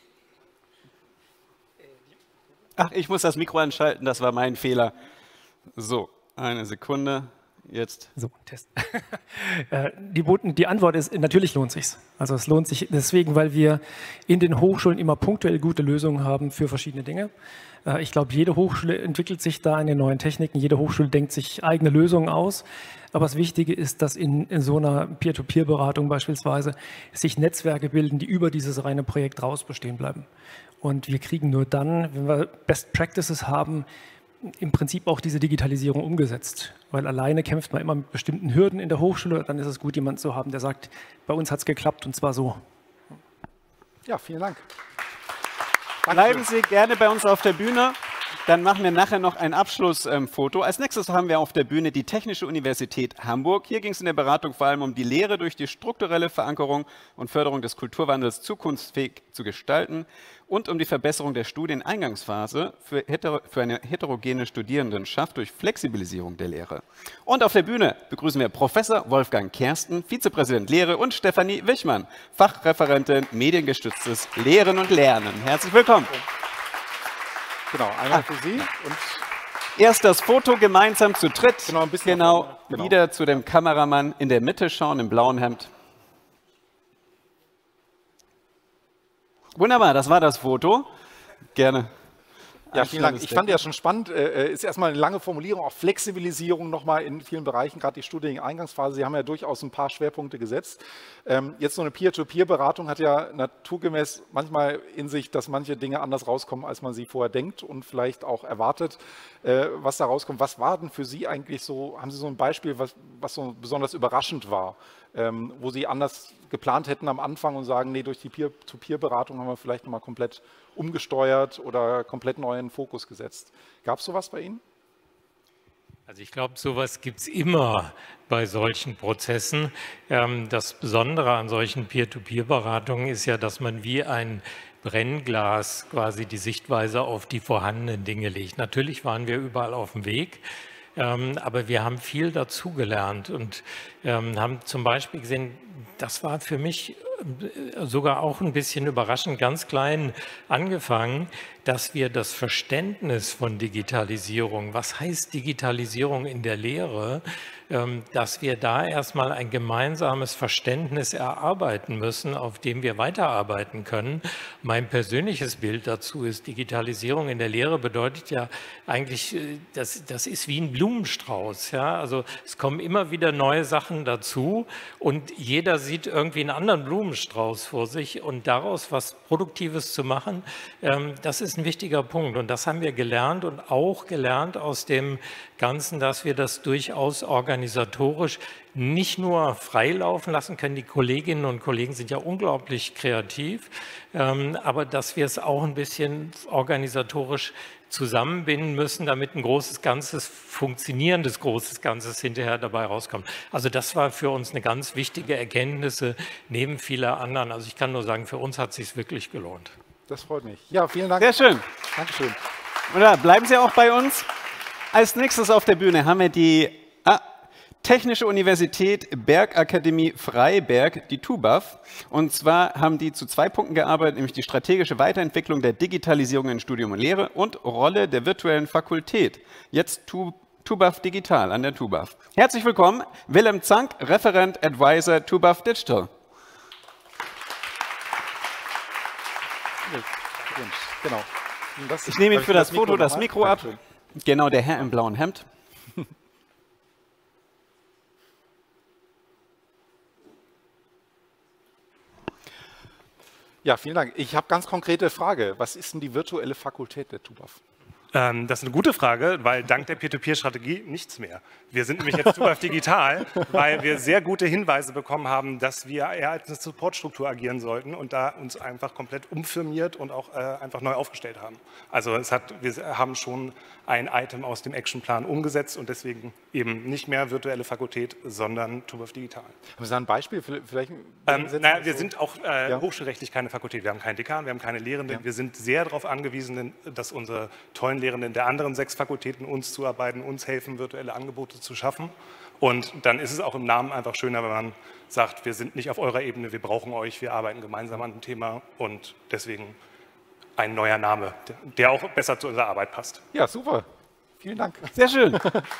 Ach, ich muss das Mikro anschalten, das war mein Fehler. So, eine Sekunde. Jetzt. So, Test. Die Antwort ist, natürlich lohnt sich. Also es lohnt sich deswegen, weil wir in den Hochschulen immer punktuell gute Lösungen haben für verschiedene Dinge. Ich glaube, jede Hochschule entwickelt sich da in den neuen Techniken, jede Hochschule denkt sich eigene Lösungen aus. Aber das Wichtige ist, dass in so einer Peer-to-Peer-Beratung beispielsweise sich Netzwerke bilden, die über dieses reine Projekt raus bestehen bleiben. Und wir kriegen nur dann, wenn wir Best Practices haben, im Prinzip auch diese Digitalisierung umgesetzt. Weil alleine kämpft man immer mit bestimmten Hürden in der Hochschule. Dann ist es gut, jemanden zu haben, der sagt, bei uns hat es geklappt, und zwar so. Ja, vielen Dank. Bleiben Sie gerne bei uns auf der Bühne. Dann machen wir nachher noch ein Abschlussfoto. Als nächstes haben wir auf der Bühne die Technische Universität Hamburg. Hier ging es in der Beratung vor allem um die Lehre durch die strukturelle Verankerung und Förderung des Kulturwandels zukunftsfähig zu gestalten und um die Verbesserung der Studieneingangsphase für eine heterogene Studierendenschaft durch Flexibilisierung der Lehre. Und auf der Bühne begrüßen wir Professor Wolfgang Kersten, Vizepräsident Lehre, und Stefanie Wichmann, Fachreferentin Mediengestütztes Lehren und Lernen. Herzlich willkommen. Genau, einmal für Sie. Und erst das Foto gemeinsam zu dritt. Genau, ein bisschen genau. Wieder zu dem Kameramann in der Mitte schauen, im blauen Hemd. Wunderbar, das war das Foto. Gerne. Ja, vielen Dank. Ich fand ja schon spannend, ist erstmal eine lange Formulierung, auch Flexibilisierung nochmal in vielen Bereichen, gerade die Studieneingangsphase. Sie haben ja durchaus ein paar Schwerpunkte gesetzt. Jetzt so eine Peer-to-Peer-Beratung hat ja naturgemäß manchmal in sich, dass manche Dinge anders rauskommen, als man sie vorher denkt und vielleicht auch erwartet, was da rauskommt. Was war denn für Sie eigentlich so, haben Sie so ein Beispiel, was so besonders überraschend war, wo Sie anders geplant hätten am Anfang und sagen, nee, durch die Peer-to-Peer-Beratung haben wir vielleicht nochmal komplett umgesteuert oder komplett neuen Fokus gesetzt. Gab es sowas bei Ihnen? Also ich glaube, sowas gibt es immer bei solchen Prozessen. Das Besondere an solchen Peer-to-Peer-Beratungen ist ja, dass man wie ein Brennglas quasi die Sichtweise auf die vorhandenen Dinge legt. Natürlich waren wir überall auf dem Weg, aber wir haben viel dazugelernt und haben zum Beispiel gesehen, das war für mich sogar auch ein bisschen überraschend, ganz klein angefangen, dass wir das Verständnis von Digitalisierung, was heißt Digitalisierung in der Lehre, dass wir da erstmal ein gemeinsames Verständnis erarbeiten müssen, auf dem wir weiterarbeiten können. Mein persönliches Bild dazu ist, Digitalisierung in der Lehre bedeutet ja eigentlich, das ist wie ein Blumenstrauß. Ja? Also es kommen immer wieder neue Sachen dazu und jeder sieht irgendwie einen anderen Blumenstrauß vor sich und daraus was Produktives zu machen, das ist ein wichtiger Punkt. Und das haben wir gelernt und auch gelernt aus dem Ganzen, dass wir das durchaus organisatorisch nicht nur freilaufen lassen können. Die Kolleginnen und Kollegen sind ja unglaublich kreativ, aber dass wir es auch ein bisschen organisatorisch zusammenbinden müssen, damit ein großes Ganzes, funktionierendes großes Ganzes hinterher dabei rauskommt. Also das war für uns eine ganz wichtige Erkenntnis neben vieler anderen. Also ich kann nur sagen, für uns hat es sich wirklich gelohnt. Das freut mich. Ja, vielen Dank. Sehr schön. Dankeschön. Oder bleiben Sie auch bei uns. Als nächstes auf der Bühne haben wir die Technische Universität Bergakademie Freiberg, die TUBAF. Und zwar haben die zu 2 Punkten gearbeitet, nämlich die strategische Weiterentwicklung der Digitalisierung in Studium und Lehre und Rolle der virtuellen Fakultät. Jetzt TUBAF Digital an der TUBAF. Herzlich willkommen, Willem Zank, Referent Advisor TUBAF Digital. Genau. Ich nehme Ihnen für das Foto das Mikro ab. Genau, der Herr im blauen Hemd. Ja, vielen Dank. Ich habe ganz konkrete Frage. Was ist denn die virtuelle Fakultät der TUBAF? Das ist eine gute Frage, weil dank der Peer-to-Peer-Strategie nichts mehr. Wir sind nämlich jetzt TUBAF Digital, weil wir sehr gute Hinweise bekommen haben, dass wir eher als eine Supportstruktur agieren sollten und da uns einfach komplett umfirmiert und auch einfach neu aufgestellt haben. Also wir haben schon ein Item aus dem Actionplan umgesetzt und deswegen eben nicht mehr virtuelle Fakultät, sondern TUBAF Digital. Haben Sie da ein Beispiel? Vielleicht naja, wir sind auch hochschulrechtlich keine Fakultät. Wir haben keinen Dekan, wir haben keine Lehrenden. Ja. Wir sind sehr darauf angewiesen, dass unsere tollen Lehrenden der anderen 6 Fakultäten uns zuarbeiten, uns helfen, virtuelle Angebote zu schaffen. Und dann ist es auch im Namen einfach schöner, wenn man sagt, wir sind nicht auf eurer Ebene, wir brauchen euch, wir arbeiten gemeinsam an dem Thema und deswegen ein neuer Name, der auch besser zu unserer Arbeit passt. Ja, super. Vielen Dank. Sehr schön.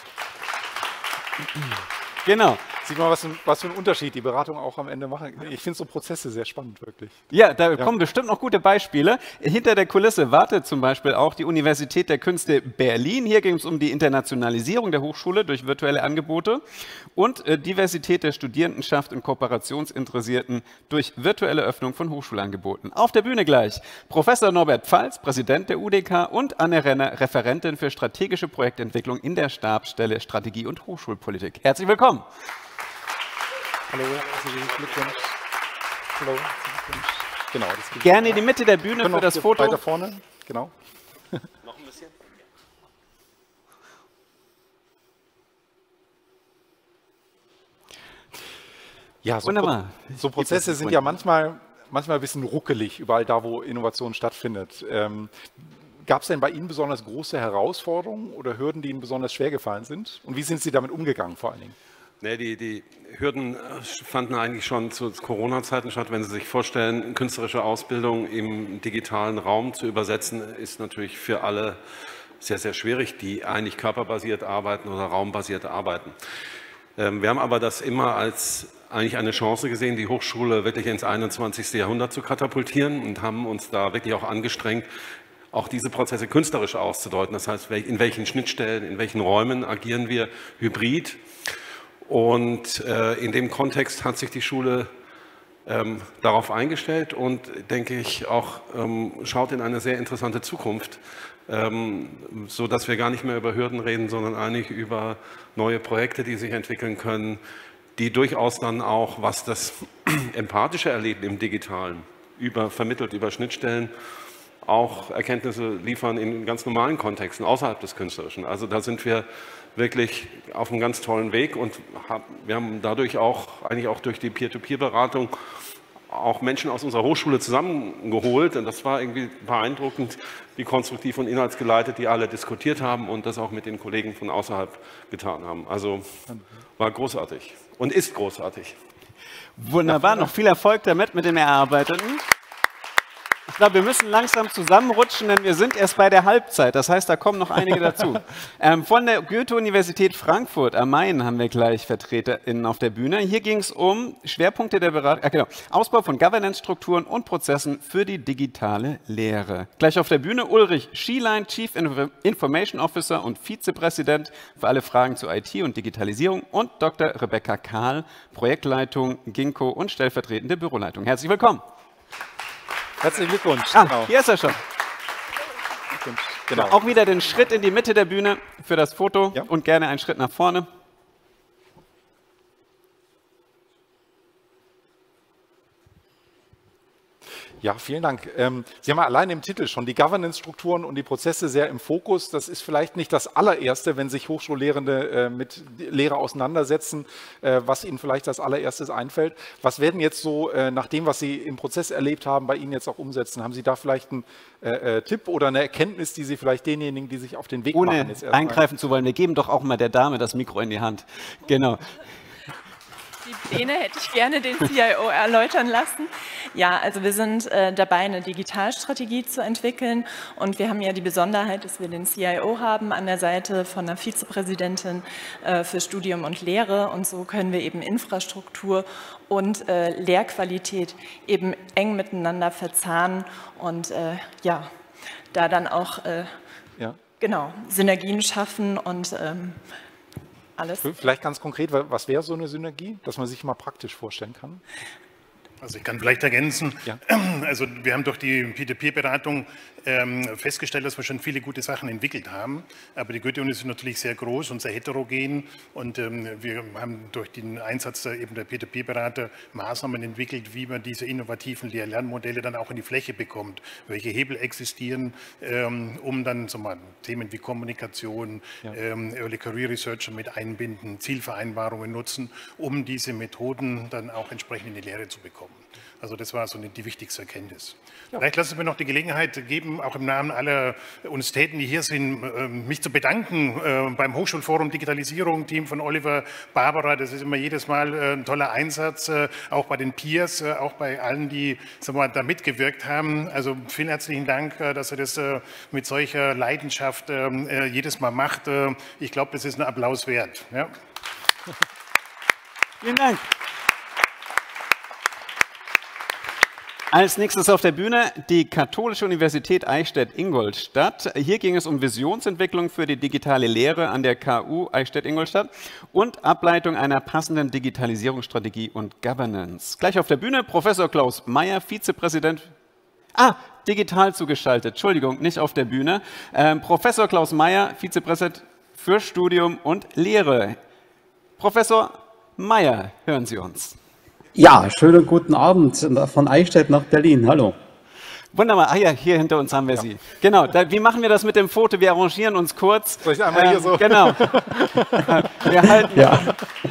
Genau. Sieht mal, was für einen Unterschied die Beratung auch am Ende machen. Ich finde so Prozesse sehr spannend, wirklich. Ja, da kommen bestimmt noch gute Beispiele. Hinter der Kulisse wartet zum Beispiel auch die Universität der Künste Berlin. Hier ging es um die Internationalisierung der Hochschule durch virtuelle Angebote und Diversität der Studierendenschaft und Kooperationsinteressierten durch virtuelle Öffnung von Hochschulangeboten. Auf der Bühne gleich Professor Norbert Pfalz, Präsident der UDK und Anne Renner, Referentin für strategische Projektentwicklung in der Stabsstelle Strategie und Hochschulpolitik. Herzlich willkommen. Hallo, herzlichen Glückwunsch. Hallo, herzlichen Glückwunsch. Genau, das gerne in die Mitte der Bühne für das Foto. Weiter vorne, genau. Noch ein bisschen. Ja, so Prozesse sind ja manchmal ein bisschen ruckelig, überall da, wo Innovation stattfindet. Gab es denn bei Ihnen besonders große Herausforderungen oder Hürden, die Ihnen besonders schwer gefallen sind? Und wie sind Sie damit umgegangen vor allen Dingen? Nee, die Hürden fanden eigentlich schon zu Corona-Zeiten statt. Wenn Sie sich vorstellen, künstlerische Ausbildung im digitalen Raum zu übersetzen, ist natürlich für alle sehr, sehr schwierig, die eigentlich körperbasiert arbeiten oder raumbasiert arbeiten. Wir haben aber das immer als eigentlich eine Chance gesehen, die Hochschule wirklich ins 21. Jahrhundert zu katapultieren und haben uns da wirklich auch angestrengt, auch diese Prozesse künstlerisch auszudeuten. Das heißt, in welchen Schnittstellen, in welchen Räumen agieren wir hybrid. Und in dem Kontext hat sich die Schule darauf eingestellt und, denke ich, auch schaut in eine sehr interessante Zukunft, so dass wir gar nicht mehr über Hürden reden, sondern eigentlich über neue Projekte, die sich entwickeln können, die durchaus dann auch, was das empathische Erleben im Digitalen vermittelt über Schnittstellen, auch Erkenntnisse liefern in ganz normalen Kontexten außerhalb des Künstlerischen. Also da sind wir wirklich auf einem ganz tollen Weg und wir haben dadurch eigentlich auch durch die Peer-to-Peer-Beratung auch Menschen aus unserer Hochschule zusammengeholt und das war irgendwie beeindruckend, wie konstruktiv und inhaltsgeleitet die alle diskutiert haben und das auch mit den Kollegen von außerhalb getan haben. Also war großartig und ist großartig. Wunderbar, noch viel Erfolg damit mit dem Erarbeiteten. Ich glaube, wir müssen langsam zusammenrutschen, denn wir sind erst bei der Halbzeit. Das heißt, da kommen noch einige dazu. Von der Goethe-Universität Frankfurt am Main haben wir gleich VertreterInnen auf der Bühne. Hier ging es um Schwerpunkte der Beratung, genau, Ausbau von Governance-Strukturen und Prozessen für die digitale Lehre. Gleich auf der Bühne Ulrich Schielein, Chief Information Officer und Vizepräsident für alle Fragen zu IT und Digitalisierung und Dr. Rebecca Kahl, Projektleitung Ginkgo und stellvertretende Büroleitung. Herzlich willkommen. Herzlichen Glückwunsch. Genau. Hier ist er schon. Genau. Auch wieder den Schritt in die Mitte der Bühne für das Foto und gerne einen Schritt nach vorne. Ja, vielen Dank. Sie haben ja allein im Titel schon die Governance-Strukturen und die Prozesse sehr im Fokus. Das ist vielleicht nicht das allererste, wenn sich Hochschullehrende mit Lehre auseinandersetzen, was Ihnen vielleicht als allererstes einfällt. Was werden jetzt so, nach dem, was Sie im Prozess erlebt haben, bei Ihnen jetzt auch umsetzen? Haben Sie da vielleicht einen Tipp oder eine Erkenntnis, die Sie vielleicht denjenigen, die sich auf den Weg machen, jetzt ohne eingreifen zu wollen, wir geben doch auch mal der Dame das Mikro in die Hand. Genau. Die Pläne hätte ich gerne den CIO erläutern lassen. Ja, also wir sind dabei, eine Digitalstrategie zu entwickeln und wir haben ja die Besonderheit, dass wir den CIO haben an der Seite von der Vizepräsidentin für Studium und Lehre und so können wir eben Infrastruktur und Lehrqualität eben eng miteinander verzahnen und ja, da dann auch genau, Synergien schaffen und alles. Vielleicht ganz konkret, was wäre so eine Synergie, dass man sich mal praktisch vorstellen kann? Also ich kann vielleicht ergänzen, also wir haben durch die Peer-to-Peer-Beratung festgestellt, dass wir schon viele gute Sachen entwickelt haben, aber die Goethe-Uni ist natürlich sehr groß und sehr heterogen und wir haben durch den Einsatz eben der Peer-to-Peer-Berater Maßnahmen entwickelt, wie man diese innovativen Lehr-Lernmodelle dann auch in die Fläche bekommt, welche Hebel existieren, um dann Themen wie Kommunikation, Early Career Research mit einbinden, Zielvereinbarungen nutzen, um diese Methoden dann auch entsprechend in die Lehre zu bekommen. Also das war so die wichtigste Erkenntnis. Ja. Vielleicht lassen Sie mir noch die Gelegenheit geben, auch im Namen aller Universitäten, die hier sind, mich zu bedanken beim Hochschulforum Digitalisierung, Team von Oliver, Barbara. Das ist immer jedes Mal ein toller Einsatz, auch bei den Peers, auch bei allen, die da mitgewirkt haben. Also vielen herzlichen Dank, dass ihr das mit solcher Leidenschaft jedes Mal macht. Ich glaube, das ist ein Applaus wert. Ja. Vielen Dank. Als nächstes auf der Bühne die Katholische Universität Eichstätt-Ingolstadt. Hier ging es um Visionsentwicklung für die digitale Lehre an der KU Eichstätt-Ingolstadt und Ableitung einer passenden Digitalisierungsstrategie und Governance. Gleich auf der Bühne Professor Klaus Meyer, Vizepräsident. Digital zugeschaltet, Entschuldigung, nicht auf der Bühne. Professor Klaus Meyer, Vizepräsident für Studium und Lehre. Professor Meyer, hören Sie uns. Ja, schönen guten Abend von Eichstätt nach Berlin. Hallo. Wunderbar. Ja, hier hinter uns haben wir Sie. Genau. Wie machen wir das mit dem Foto? Wir arrangieren uns kurz. Soll ich einmal hier so? Genau. Wir halten. Ja.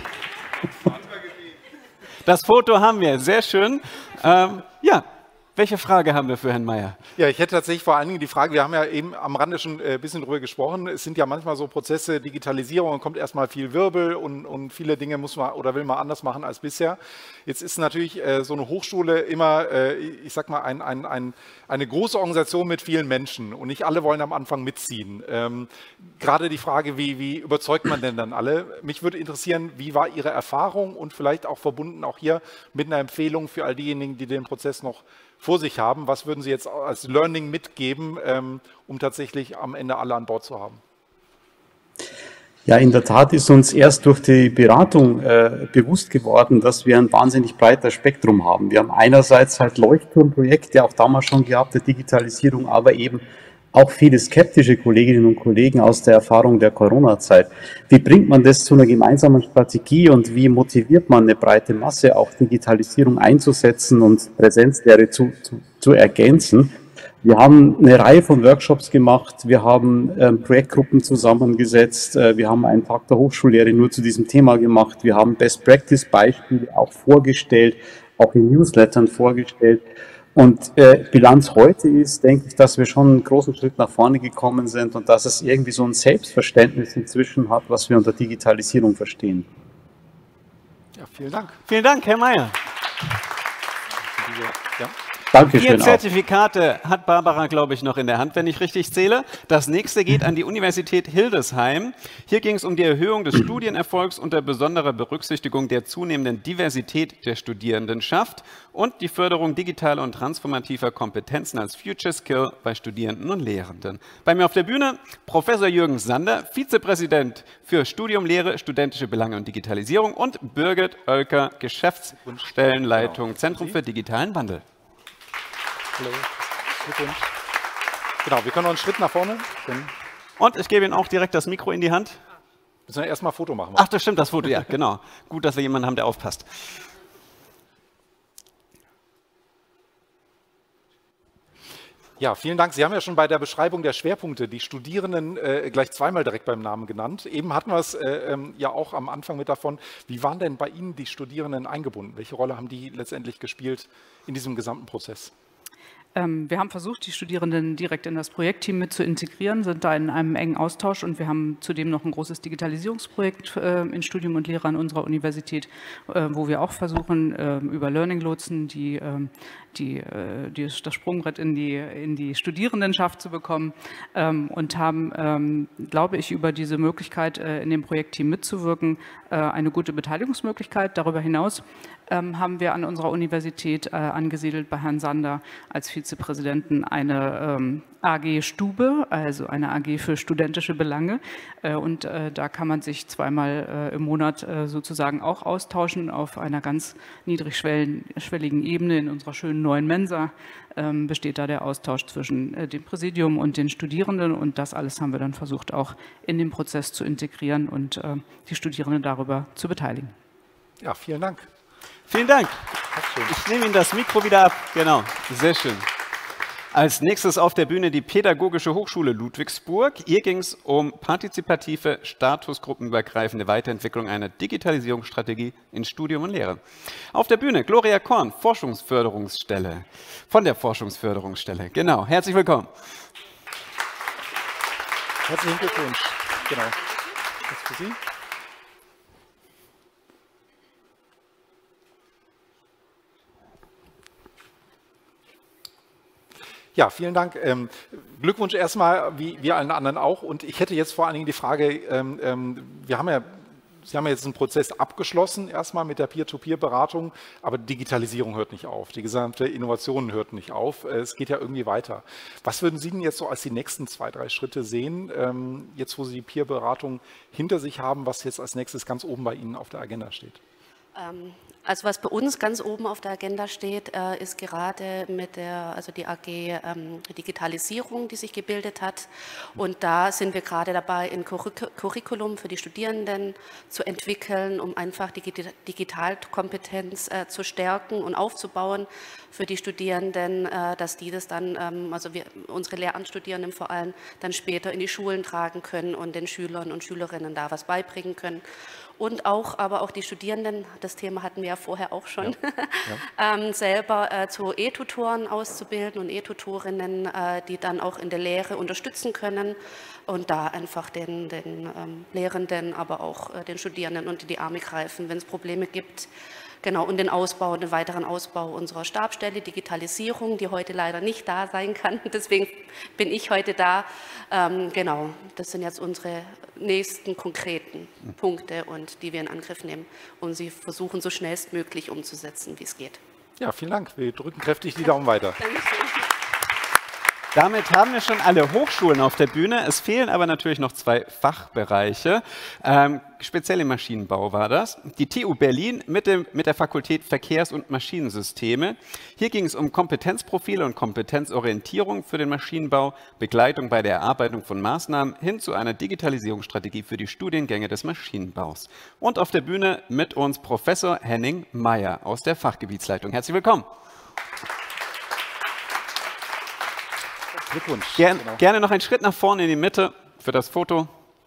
Das Foto haben wir. Sehr schön. Ja. Welche Frage haben wir für Herrn Meyer? Ja, ich hätte tatsächlich vor allen Dingen die Frage, wir haben ja eben am Rande schon ein bisschen drüber gesprochen, es sind ja manchmal so Prozesse, Digitalisierung, kommt erstmal viel Wirbel und viele Dinge muss man oder will man anders machen als bisher. Jetzt ist natürlich so eine Hochschule immer, ich sag mal, eine große Organisation mit vielen Menschen und nicht alle wollen am Anfang mitziehen. Gerade die Frage, wie überzeugt man denn dann alle? Mich würde interessieren, wie war Ihre Erfahrung und vielleicht auch verbunden auch hier mit einer Empfehlung für all diejenigen, die den Prozess noch vor sich haben. Was würden Sie jetzt als Learning mitgeben, um tatsächlich am Ende alle an Bord zu haben? Ja, in der Tat ist uns erst durch die Beratung bewusst geworden, dass wir ein wahnsinnig breites Spektrum haben. Wir haben einerseits halt Leuchtturmprojekte, auch damals schon gehabt, der Digitalisierung, aber eben auch viele skeptische Kolleginnen und Kollegen aus der Erfahrung der Corona-Zeit. Wie bringt man das zu einer gemeinsamen Strategie und wie motiviert man eine breite Masse, auch Digitalisierung einzusetzen und Präsenzlehre zu ergänzen? Wir haben eine Reihe von Workshops gemacht, wir haben Projektgruppen zusammengesetzt, wir haben einen Tag der Hochschullehre nur zu diesem Thema gemacht, wir haben Best-Practice-Beispiele auch vorgestellt, auch in Newslettern vorgestellt. Und Bilanz heute ist, denke ich, dass wir schon einen großen Schritt nach vorne gekommen sind und dass es irgendwie so ein Selbstverständnis inzwischen hat, was wir unter Digitalisierung verstehen. Ja, vielen Dank. Vielen Dank, Herr Meyer. Ja. Dankeschön. 4 Zertifikate hat Barbara, glaube ich, noch in der Hand, wenn ich richtig zähle. Das nächste geht an die Universität Hildesheim. Hier ging es um die Erhöhung des Studienerfolgs unter besonderer Berücksichtigung der zunehmenden Diversität der Studierendenschaft und die Förderung digitaler und transformativer Kompetenzen als Future Skill bei Studierenden und Lehrenden. Bei mir auf der Bühne Professor Jürgen Sander, Vizepräsident für Studium, Lehre, studentische Belange und Digitalisierung und Birgit Oelker, Geschäftsstellenleitung, Zentrum für digitalen Wandel. Hallo. Genau, wir können noch einen Schritt nach vorne. Und ich gebe Ihnen auch direkt das Mikro in die Hand. Müssen wir erstmal ein Foto machen. Ach, das stimmt, das Foto, ja, genau. Gut, dass wir jemanden haben, der aufpasst. Ja, vielen Dank. Sie haben ja schon bei der Beschreibung der Schwerpunkte die Studierenden gleich zweimal direkt beim Namen genannt. Eben hatten wir es ja auch am Anfang mit davon. Wie waren denn bei Ihnen die Studierenden eingebunden? Welche Rolle haben die letztendlich gespielt in diesem gesamten Prozess? Wir haben versucht, die Studierenden direkt in das Projektteam mit zu integrieren, sind da in einem engen Austausch und wir haben zudem noch ein großes Digitalisierungsprojekt in Studium und Lehre an unserer Universität, wo wir auch versuchen, über Learning-Lotsen das Sprungbrett in die Studierendenschaft zu bekommen und haben, glaube ich, über diese Möglichkeit, in dem Projektteam mitzuwirken, eine gute Beteiligungsmöglichkeit. Darüber hinaus haben wir an unserer Universität angesiedelt bei Herrn Sander als Vizepräsidenten eine AG Stube, also eine AG für studentische Belange. Und da kann man sich zweimal im Monat sozusagen auch austauschen auf einer ganz niedrigschwelligen Ebene. In unserer schönen neuen Mensa besteht da der Austausch zwischen dem Präsidium und den Studierenden. Und das alles haben wir dann versucht auch in den Prozess zu integrieren und die Studierenden darüber zu beteiligen. Ja, vielen Dank. Vielen Dank. Ich nehme Ihnen das Mikro wieder ab. Genau, sehr schön. Als nächstes auf der Bühne die Pädagogische Hochschule Ludwigsburg. Hier ging es um partizipative, statusgruppenübergreifende Weiterentwicklung einer Digitalisierungsstrategie in Studium und Lehre. Auf der Bühne Gloria Korn, Forschungsförderungsstelle, von der Forschungsförderungsstelle. Genau, herzlich willkommen. Herzlichen Glückwunsch. Genau. Das für Sie. Ja, vielen Dank. Glückwunsch erstmal, wie allen anderen auch. Und ich hätte jetzt vor allen Dingen die Frage, Sie haben ja jetzt einen Prozess abgeschlossen, erstmal mit der Peer-to-Peer-Beratung, aber Digitalisierung hört nicht auf, die gesamte Innovation hört nicht auf, es geht ja irgendwie weiter. Was würden Sie denn jetzt so als die nächsten 2, 3 Schritte sehen, jetzt wo Sie die Peer-Beratung hinter sich haben, was jetzt als nächstes ganz oben bei Ihnen auf der Agenda steht? Also was bei uns ganz oben auf der Agenda steht, ist gerade die AG Digitalisierung, die sich gebildet hat. Und da sind wir gerade dabei, ein Curriculum für die Studierenden zu entwickeln, um einfach die Digitalkompetenz zu stärken und aufzubauen für die Studierenden, dass die das dann, unsere Lehramtsstudierenden vor allem, dann später in die Schulen tragen können und den Schülern und Schülerinnen da was beibringen können. Und aber auch die Studierenden, das Thema hatten wir ja vorher auch schon, selber zu E-Tutoren auszubilden und E-Tutorinnen, die dann auch in der Lehre unterstützen können und da einfach den Lehrenden, aber auch den Studierenden unter die Arme greifen, wenn es Probleme gibt. Genau, und den weiteren Ausbau unserer Stabsstelle, Digitalisierung, die heute leider nicht da sein kann. Deswegen bin ich heute da. Genau, das sind jetzt unsere nächsten konkreten Punkte, und die wir in Angriff nehmen, um sie versuchen, so schnellstmöglich umzusetzen, wie es geht. Ja, vielen Dank. Wir drücken kräftig die Daumen weiter. Dankeschön. Damit haben wir schon alle Hochschulen auf der Bühne. Es fehlen aber natürlich noch 2 Fachbereiche. Speziell im Maschinenbau war das. Die TU Berlin mit der Fakultät Verkehrs- und Maschinensysteme. Hier ging es um Kompetenzprofile und Kompetenzorientierung für den Maschinenbau, Begleitung bei der Erarbeitung von Maßnahmen hin zu einer Digitalisierungsstrategie für die Studiengänge des Maschinenbaus. Und auf der Bühne mit uns Professor Henning Meyer aus der Fachgebietsleitung. Herzlich willkommen. Glückwunsch. Gerne noch einen Schritt nach vorne in die Mitte für das Foto.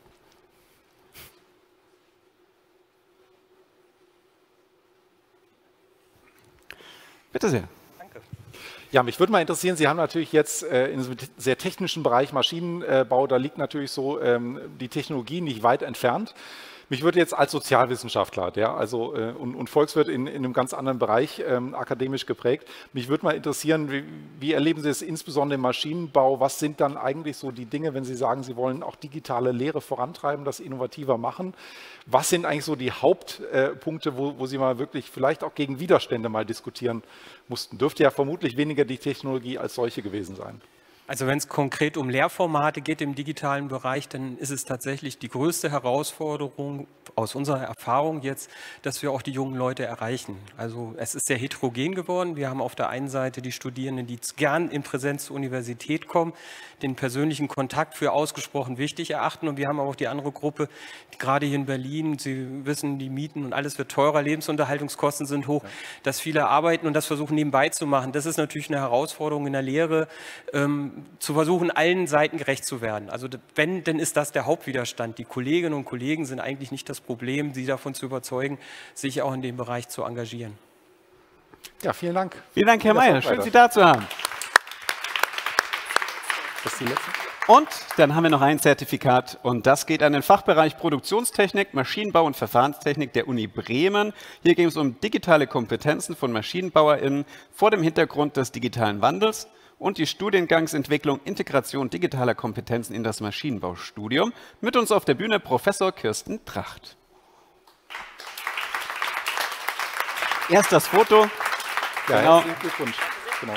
Bitte sehr. Danke. Ja, mich würde mal interessieren, Sie haben natürlich jetzt in einem sehr technischen Bereich Maschinenbau, da liegt natürlich so die Technologie nicht weit entfernt. Mich würde jetzt als Sozialwissenschaftler, und Volkswirt in einem ganz anderen Bereich, akademisch geprägt, mich würde mal interessieren, wie erleben Sie es insbesondere im Maschinenbau? Was sind dann eigentlich so die Dinge, wenn Sie sagen, Sie wollen auch digitale Lehre vorantreiben, das innovativer machen? Was sind eigentlich so die Hauptpunkte, wo Sie mal wirklich vielleicht auch gegen Widerstände mal diskutieren mussten? Dürfte ja vermutlich weniger die Technologie als solche gewesen sein. Also wenn es konkret um Lehrformate geht im digitalen Bereich, dann ist es tatsächlich die größte Herausforderung aus unserer Erfahrung jetzt, dass wir auch die jungen Leute erreichen. Also es ist sehr heterogen geworden. Wir haben auf der einen Seite die Studierenden, die gern in Präsenz zur Universität kommen, den persönlichen Kontakt für ausgesprochen wichtig erachten. Und wir haben auch die andere Gruppe, die gerade hier in Berlin, Sie wissen, die Mieten und alles wird teurer, Lebensunterhaltungskosten sind hoch, dass viele arbeiten und das versuchen nebenbei zu machen. Das ist natürlich eine Herausforderung in der Lehre, zu versuchen, allen Seiten gerecht zu werden. Also wenn, dann ist das der Hauptwiderstand. Die Kolleginnen und Kollegen sind eigentlich nicht das Problem, sie davon zu überzeugen, sich auch in dem Bereich zu engagieren. Ja, vielen Dank. Vielen Dank, Herr Mayer. Schön, Sie da zu haben. Das ist die letzte. Und dann haben wir noch ein Zertifikat und das geht an den Fachbereich Produktionstechnik, Maschinenbau und Verfahrenstechnik der Uni Bremen. Hier ging es um digitale Kompetenzen von MaschinenbauerInnen vor dem Hintergrund des digitalen Wandels und die Studiengangsentwicklung Integration digitaler Kompetenzen in das Maschinenbaustudium. Mit uns auf der Bühne Professor Kirsten Tracht. Erst das Foto. Ja, genau. Herzlichen Glückwunsch. Genau.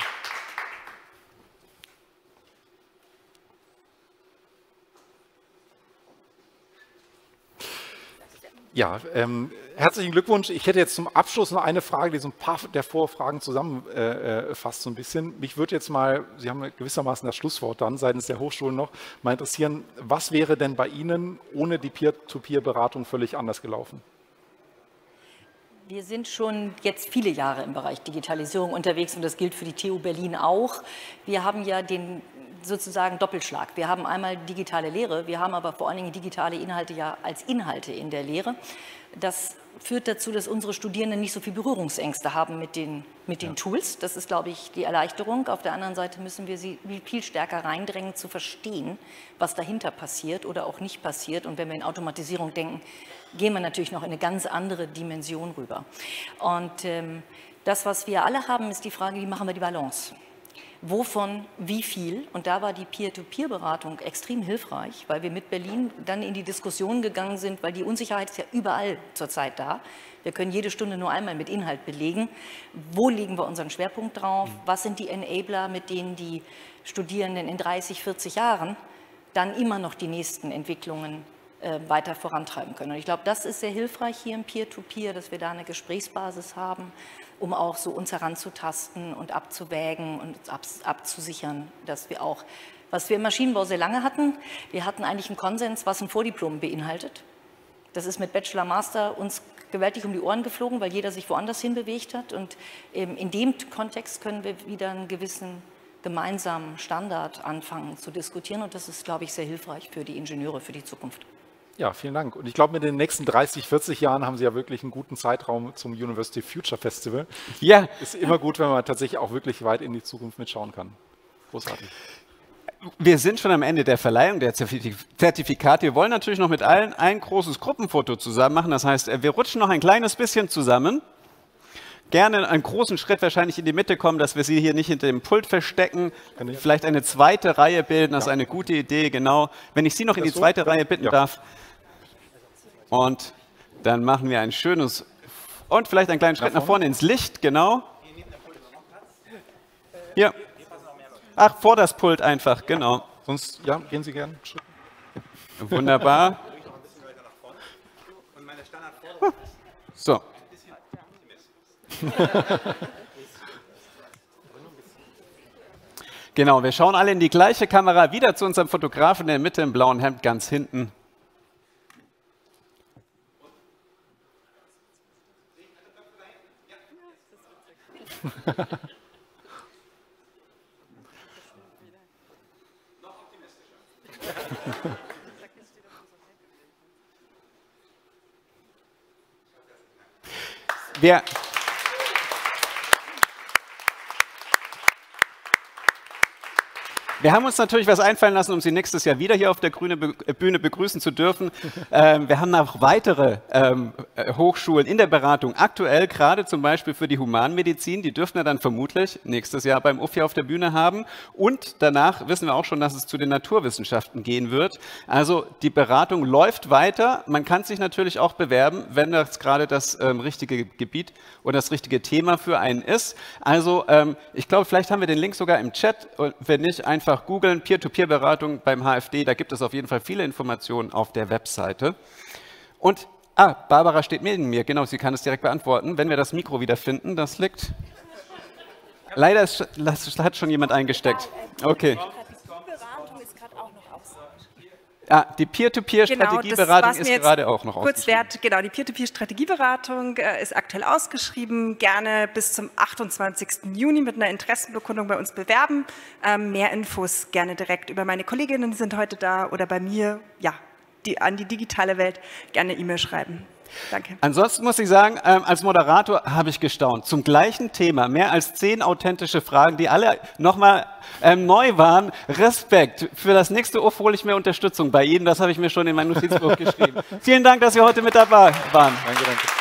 Ja, herzlichen Glückwunsch. Ich hätte jetzt zum Abschluss noch eine Frage, die so ein paar der Vorfragen zusammenfasst so ein bisschen. Mich würde jetzt mal, Sie haben gewissermaßen das Schlusswort dann seitens der Hochschulen noch, mal interessieren, was wäre denn bei Ihnen ohne die Peer-to-Peer-Beratung völlig anders gelaufen? Wir sind schon jetzt viele Jahre im Bereich Digitalisierung unterwegs und das gilt für die TU Berlin auch. Wir haben ja den sozusagen Doppelschlag. Wir haben einmal digitale Lehre, wir haben aber vor allen Dingen digitale Inhalte ja als Inhalte in der Lehre. Das führt dazu, dass unsere Studierenden nicht so viel Berührungsängste haben mit den Tools. Das ist, glaube ich, die Erleichterung. Auf der anderen Seite müssen wir sie viel stärker reindrängen, zu verstehen, was dahinter passiert oder auch nicht passiert. Und wenn wir in Automatisierung denken, gehen wir natürlich noch in eine ganz andere Dimension rüber. Und das, was wir alle haben, ist die Frage, wie machen wir die Balance? Wovon wie viel? Und da war die Peer-to-Peer-Beratung extrem hilfreich, weil wir mit Berlin dann in die Diskussion gegangen sind, weil die Unsicherheit ist ja überall zurzeit da. Wir können jede Stunde nur einmal mit Inhalt belegen. Wo legen wir unseren Schwerpunkt drauf? Was sind die Enabler, mit denen die Studierenden in 30, 40 Jahren dann immer noch die nächsten Entwicklungen weiter vorantreiben können? Und ich glaube, das ist sehr hilfreich hier im Peer-to-Peer, dass wir da eine Gesprächsbasis haben, um auch so uns heranzutasten und abzuwägen und abzusichern, dass wir auch, was wir im Maschinenbau sehr lange hatten, wir hatten eigentlich einen Konsens, was ein Vordiplom beinhaltet. Das ist mit Bachelor, Master uns gewaltig um die Ohren geflogen, weil jeder sich woanders hin bewegt hat. Und in dem Kontext können wir wieder einen gewissen gemeinsamen Standard anfangen zu diskutieren. Und das ist, glaube ich, sehr hilfreich für die Ingenieure, für die Zukunft. Ja, vielen Dank. Und ich glaube, mit den nächsten 30, 40 Jahren haben Sie ja wirklich einen guten Zeitraum zum University Future Festival. Ja. Ist immer gut, wenn man tatsächlich auch wirklich weit in die Zukunft mitschauen kann. Großartig. Wir sind schon am Ende der Verleihung der Zertifikate. Wir wollen natürlich noch mit allen ein großes Gruppenfoto zusammen machen. Das heißt, wir rutschen noch ein kleines bisschen zusammen. Gerne einen großen Schritt wahrscheinlich in die Mitte kommen, dass wir Sie hier nicht hinter dem Pult verstecken. Vielleicht eine zweite Reihe bilden, das ist eine gute Idee, genau. Wenn ich Sie noch in die zweite Reihe bitten darf. Und dann machen wir ein schönes, und vielleicht einen kleinen Schritt nach vorne ins Licht, genau. Hier. Ach, vor das Pult einfach, genau. Sonst, ja, gehen Sie gerne. Wunderbar. So. Genau, wir schauen alle in die gleiche Kamera, wieder zu unserem Fotografen in der Mitte im blauen Hemd, ganz hinten. Wir haben uns natürlich was einfallen lassen, um Sie nächstes Jahr wieder hier auf der grünen Bühne begrüßen zu dürfen. Wir haben noch weitere Hochschulen in der Beratung aktuell, gerade zum Beispiel für die Humanmedizin. Die dürfen wir dann vermutlich nächstes Jahr beim UFI auf der Bühne haben. Und danach wissen wir auch schon, dass es zu den Naturwissenschaften gehen wird. Also die Beratung läuft weiter. Man kann sich natürlich auch bewerben, wenn das gerade das richtige Gebiet oder das richtige Thema für einen ist. Also ich glaube, vielleicht haben wir den Link sogar im Chat. Und wenn nicht, einfach einfach googeln, Peer-to-Peer-Beratung beim HFD, da gibt es auf jeden Fall viele Informationen auf der Webseite. Und, Barbara steht neben mir, genau, sie kann es direkt beantworten. Wenn wir das Mikro wieder finden, das liegt... Leider hat schon jemand eingesteckt. Okay. Die Peer-to-Peer-Strategieberatung ist gerade auch noch ausgeschrieben. Genau, die Peer-to-Peer-Strategieberatung ist aktuell ausgeschrieben. Gerne bis zum 28. Juni mit einer Interessenbekundung bei uns bewerben. Mehr Infos gerne direkt über meine Kolleginnen, die sind heute da, oder bei mir, ja, an die digitale Welt gerne E-Mail schreiben. Danke. Ansonsten muss ich sagen, als Moderator habe ich gestaunt. Zum gleichen Thema mehr als 10 authentische Fragen, die alle nochmal neu waren. Respekt. Für das nächste OFF hole ich mehr Unterstützung bei Ihnen. Das habe ich mir schon in mein Notizbuch geschrieben. Vielen Dank, dass Sie heute mit dabei waren. Danke, danke.